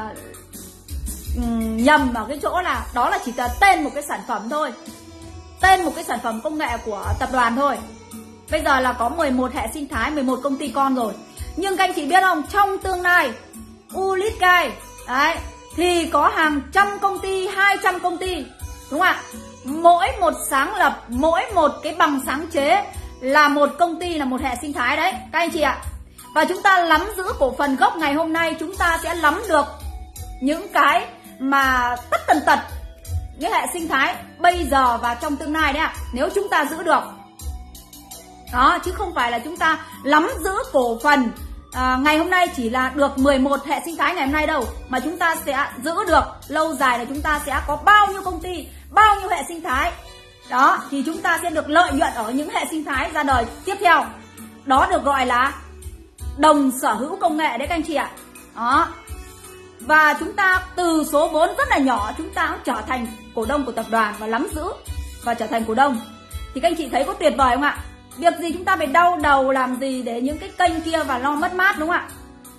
nhầm ở cái chỗ là đó là chỉ là tên một cái sản phẩm thôi. Tên một cái sản phẩm công nghệ của tập đoàn thôi. Bây giờ là có 11 hệ sinh thái, 11 công ty con rồi. Nhưng các anh chị biết không, trong tương lai Unica đấy thì có hàng trăm công ty, 200 công ty, đúng không ạ? Mỗi một sáng lập, mỗi một cái bằng sáng chế là một công ty, là một hệ sinh thái đấy các anh chị ạ. Và chúng ta nắm giữ cổ phần gốc ngày hôm nay, chúng ta sẽ nắm được những cái mà tất tần tật cái hệ sinh thái bây giờ và trong tương lai đấy ạ. Nếu chúng ta giữ được đó, chứ không phải là chúng ta nắm giữ cổ phần ngày hôm nay chỉ là được 11 hệ sinh thái ngày hôm nay đâu, mà chúng ta sẽ giữ được lâu dài là chúng ta sẽ có bao nhiêu công ty, bao nhiêu hệ sinh thái. Đó, thì chúng ta sẽ được lợi nhuận ở những hệ sinh thái ra đời tiếp theo. Đó được gọi là đồng sở hữu công nghệ đấy các anh chị ạ. Đó. Và chúng ta từ số vốn rất là nhỏ, chúng ta cũng trở thành cổ đông của tập đoàn và nắm giữ và trở thành cổ đông. Thì các anh chị thấy có tuyệt vời không ạ? Việc gì chúng ta phải đau đầu làm gì để những cái kênh kia và lo mất mát, đúng không ạ?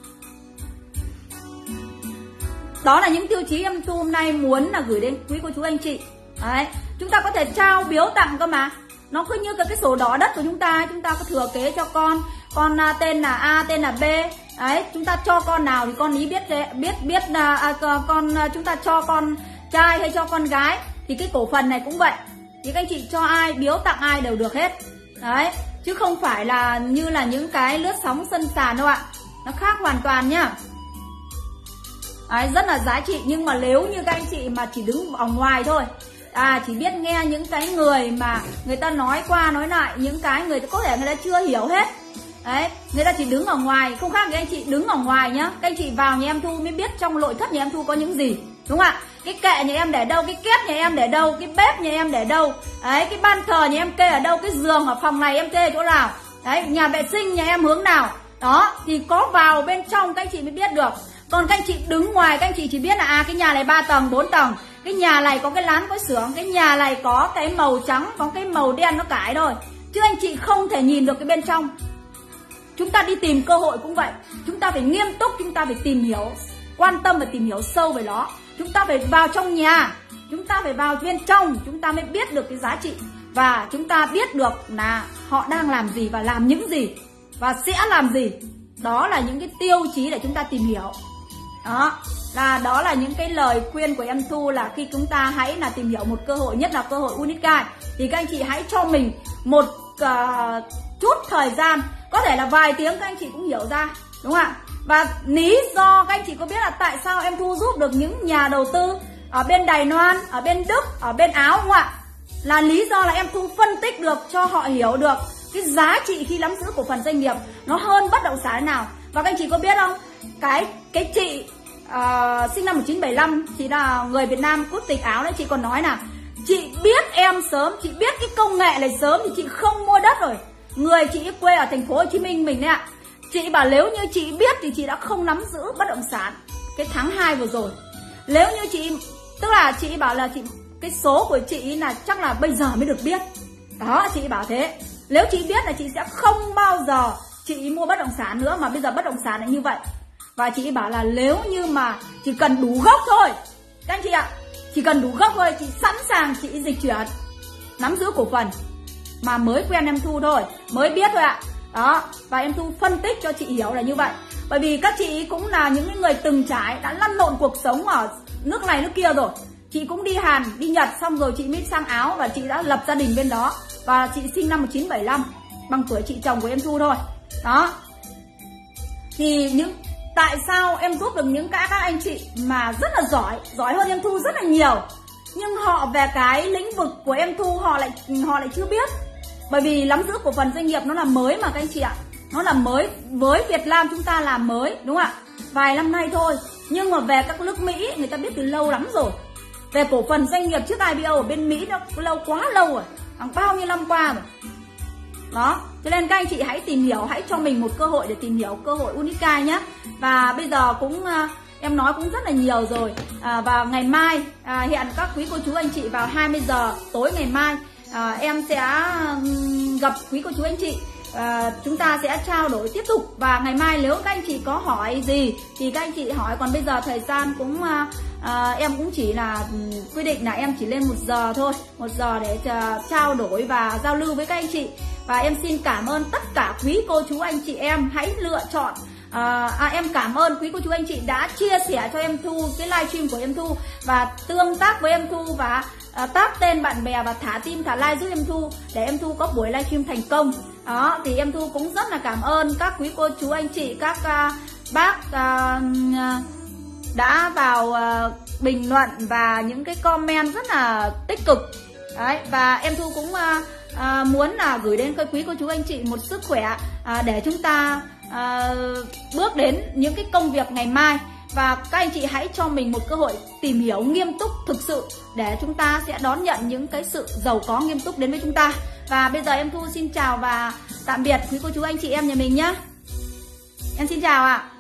Đó là những tiêu chí em Thu hôm nay muốn là gửi đến quý cô chú anh chị. Đấy, chúng ta có thể trao biếu tặng cơ mà. Nó cứ như cái sổ đỏ đất của chúng ta có thừa kế cho con, con tên là A, tên là B. Đấy, chúng ta cho con nào thì con ý biết là chúng ta cho con trai hay cho con gái. Thì cái cổ phần này cũng vậy. Thì các anh chị cho ai, biếu tặng ai đều được hết. Đấy, chứ không phải là như là những cái lướt sóng sân sàn đâu ạ. Nó khác hoàn toàn nhá. Đấy, rất là giá trị. Nhưng mà nếu như các anh chị mà chỉ đứng ở ngoài thôi, chỉ biết nghe những cái người mà người ta nói qua nói lại, những cái người ta có thể người ta chưa hiểu hết. Đấy, người ta chỉ đứng ở ngoài, không khác với anh chị đứng ở ngoài nhá. Các anh chị vào nhà em Thu mới biết trong nội thất nhà em Thu có những gì, đúng không ạ? Cái kệ nhà em để đâu, cái két nhà em để đâu, cái bếp nhà em để đâu, đấy, cái ban thờ nhà em kê ở đâu, cái giường ở phòng này em kê chỗ nào, đấy, nhà vệ sinh nhà em hướng nào. Đó, thì có vào bên trong các anh chị mới biết được. Còn các anh chị đứng ngoài, các anh chị chỉ biết là cái nhà này 3 tầng, 4 tầng, cái nhà này có cái lán, có xưởng, cái nhà này có cái màu trắng, có cái màu đen nó cải thôi. Chứ anh chị không thể nhìn được cái bên trong. Chúng ta đi tìm cơ hội cũng vậy. Chúng ta phải nghiêm túc, chúng ta phải tìm hiểu, quan tâm và tìm hiểu sâu về nó. Chúng ta phải vào trong nhà, chúng ta phải vào bên trong, chúng ta mới biết được cái giá trị. Và chúng ta biết được là họ đang làm gì và làm những gì và sẽ làm gì. Đó là những cái tiêu chí để chúng ta tìm hiểu. Đó là những cái lời khuyên của em Thu, là khi chúng ta hãy là tìm hiểu một cơ hội, nhất là cơ hội Unicai, thì các anh chị hãy cho mình một chút thời gian, có thể là vài tiếng các anh chị cũng hiểu ra, đúng không ạ? Và lý do các anh chị có biết là tại sao em Thu giúp được những nhà đầu tư ở bên Đài Loan, ở bên Đức, ở bên Áo không ạ? Là lý do là em Thu phân tích được cho họ hiểu được cái giá trị khi nắm giữ cổ phần doanh nghiệp nó hơn bất động sản thế nào. Và các anh chị có biết không, cái chị sinh năm 1975, chị là người Việt Nam quốc tịch Áo đấy, chị còn nói là chị biết em sớm, chị biết cái công nghệ này sớm thì chị không mua đất rồi. Người chị quê ở thành phố Hồ Chí Minh mình đấy ạ. Chị bảo nếu như chị biết thì chị đã không nắm giữ bất động sản cái tháng 2 vừa rồi. Nếu như chị, tức là chị bảo là cái số của chị là chắc là bây giờ mới được biết. Đó, chị bảo thế. Nếu chị biết là chị sẽ không bao giờ chị mua bất động sản nữa, mà bây giờ bất động sản là như vậy. Và chị bảo là nếu như mà chỉ cần đủ gốc thôi, các anh chị ạ, chỉ cần đủ gốc thôi, chị sẵn sàng chị dịch chuyển nắm giữ cổ phần. Mà mới quen em Thu thôi, mới biết thôi ạ. Đó, và em Thu phân tích cho chị hiểu là như vậy. Bởi vì các chị cũng là những người từng trải, đã lăn lộn cuộc sống ở nước này nước kia rồi. Chị cũng đi Hàn, đi Nhật, xong rồi chị mới sang Áo và chị đã lập gia đình bên đó. Và chị sinh năm 1975, bằng tuổi chị chồng của em Thu thôi. Đó. Thì tại sao em giúp được những các anh chị mà rất là giỏi hơn em Thu rất là nhiều, nhưng họ về cái lĩnh vực của em Thu họ lại chưa biết. Bởi vì nắm giữ cổ phần doanh nghiệp nó là mới mà các anh chị ạ. Nó là mới, với Việt Nam chúng ta là mới, đúng không ạ? Vài năm nay thôi. Nhưng mà về các nước Mỹ người ta biết từ lâu lắm rồi. Về cổ phần doanh nghiệp trước IPO ở bên Mỹ nó lâu, quá lâu rồi, hàng bao nhiêu năm qua rồi. Đó, cho nên các anh chị hãy tìm hiểu, hãy cho mình một cơ hội để tìm hiểu cơ hội Unicai nhé. Và bây giờ cũng em nói cũng rất là nhiều rồi. Và ngày mai hẹn các quý cô chú anh chị vào 20 giờ tối ngày mai. Em sẽ gặp quý cô chú anh chị, chúng ta sẽ trao đổi tiếp tục. Và ngày mai nếu các anh chị có hỏi gì thì các anh chị hỏi. Còn bây giờ thời gian cũng em cũng chỉ là quy định là em chỉ lên 1 giờ thôi, 1 giờ để trao đổi và giao lưu với các anh chị. Và em xin cảm ơn tất cả quý cô chú anh chị em. Hãy lựa chọn em cảm ơn quý cô chú anh chị đã chia sẻ cho em Thu cái livestream của em Thu, và tương tác với em Thu, và tag tên bạn bè và thả tim thả like giúp em Thu để em Thu có buổi livestream thành công. Đó, thì em Thu cũng rất là cảm ơn các quý cô chú anh chị, các bác đã vào bình luận và những cái comment rất là tích cực. Đấy, và em Thu cũng muốn là gửi đến các quý cô chú anh chị một sức khỏe để chúng ta bước đến những cái công việc ngày mai. Và các anh chị hãy cho mình một cơ hội tìm hiểu nghiêm túc thực sự để chúng ta sẽ đón nhận những cái sự giàu có nghiêm túc đến với chúng ta. Và bây giờ em Thu xin chào và tạm biệt quý cô chú anh chị em nhà mình nhé. Em xin chào ạ.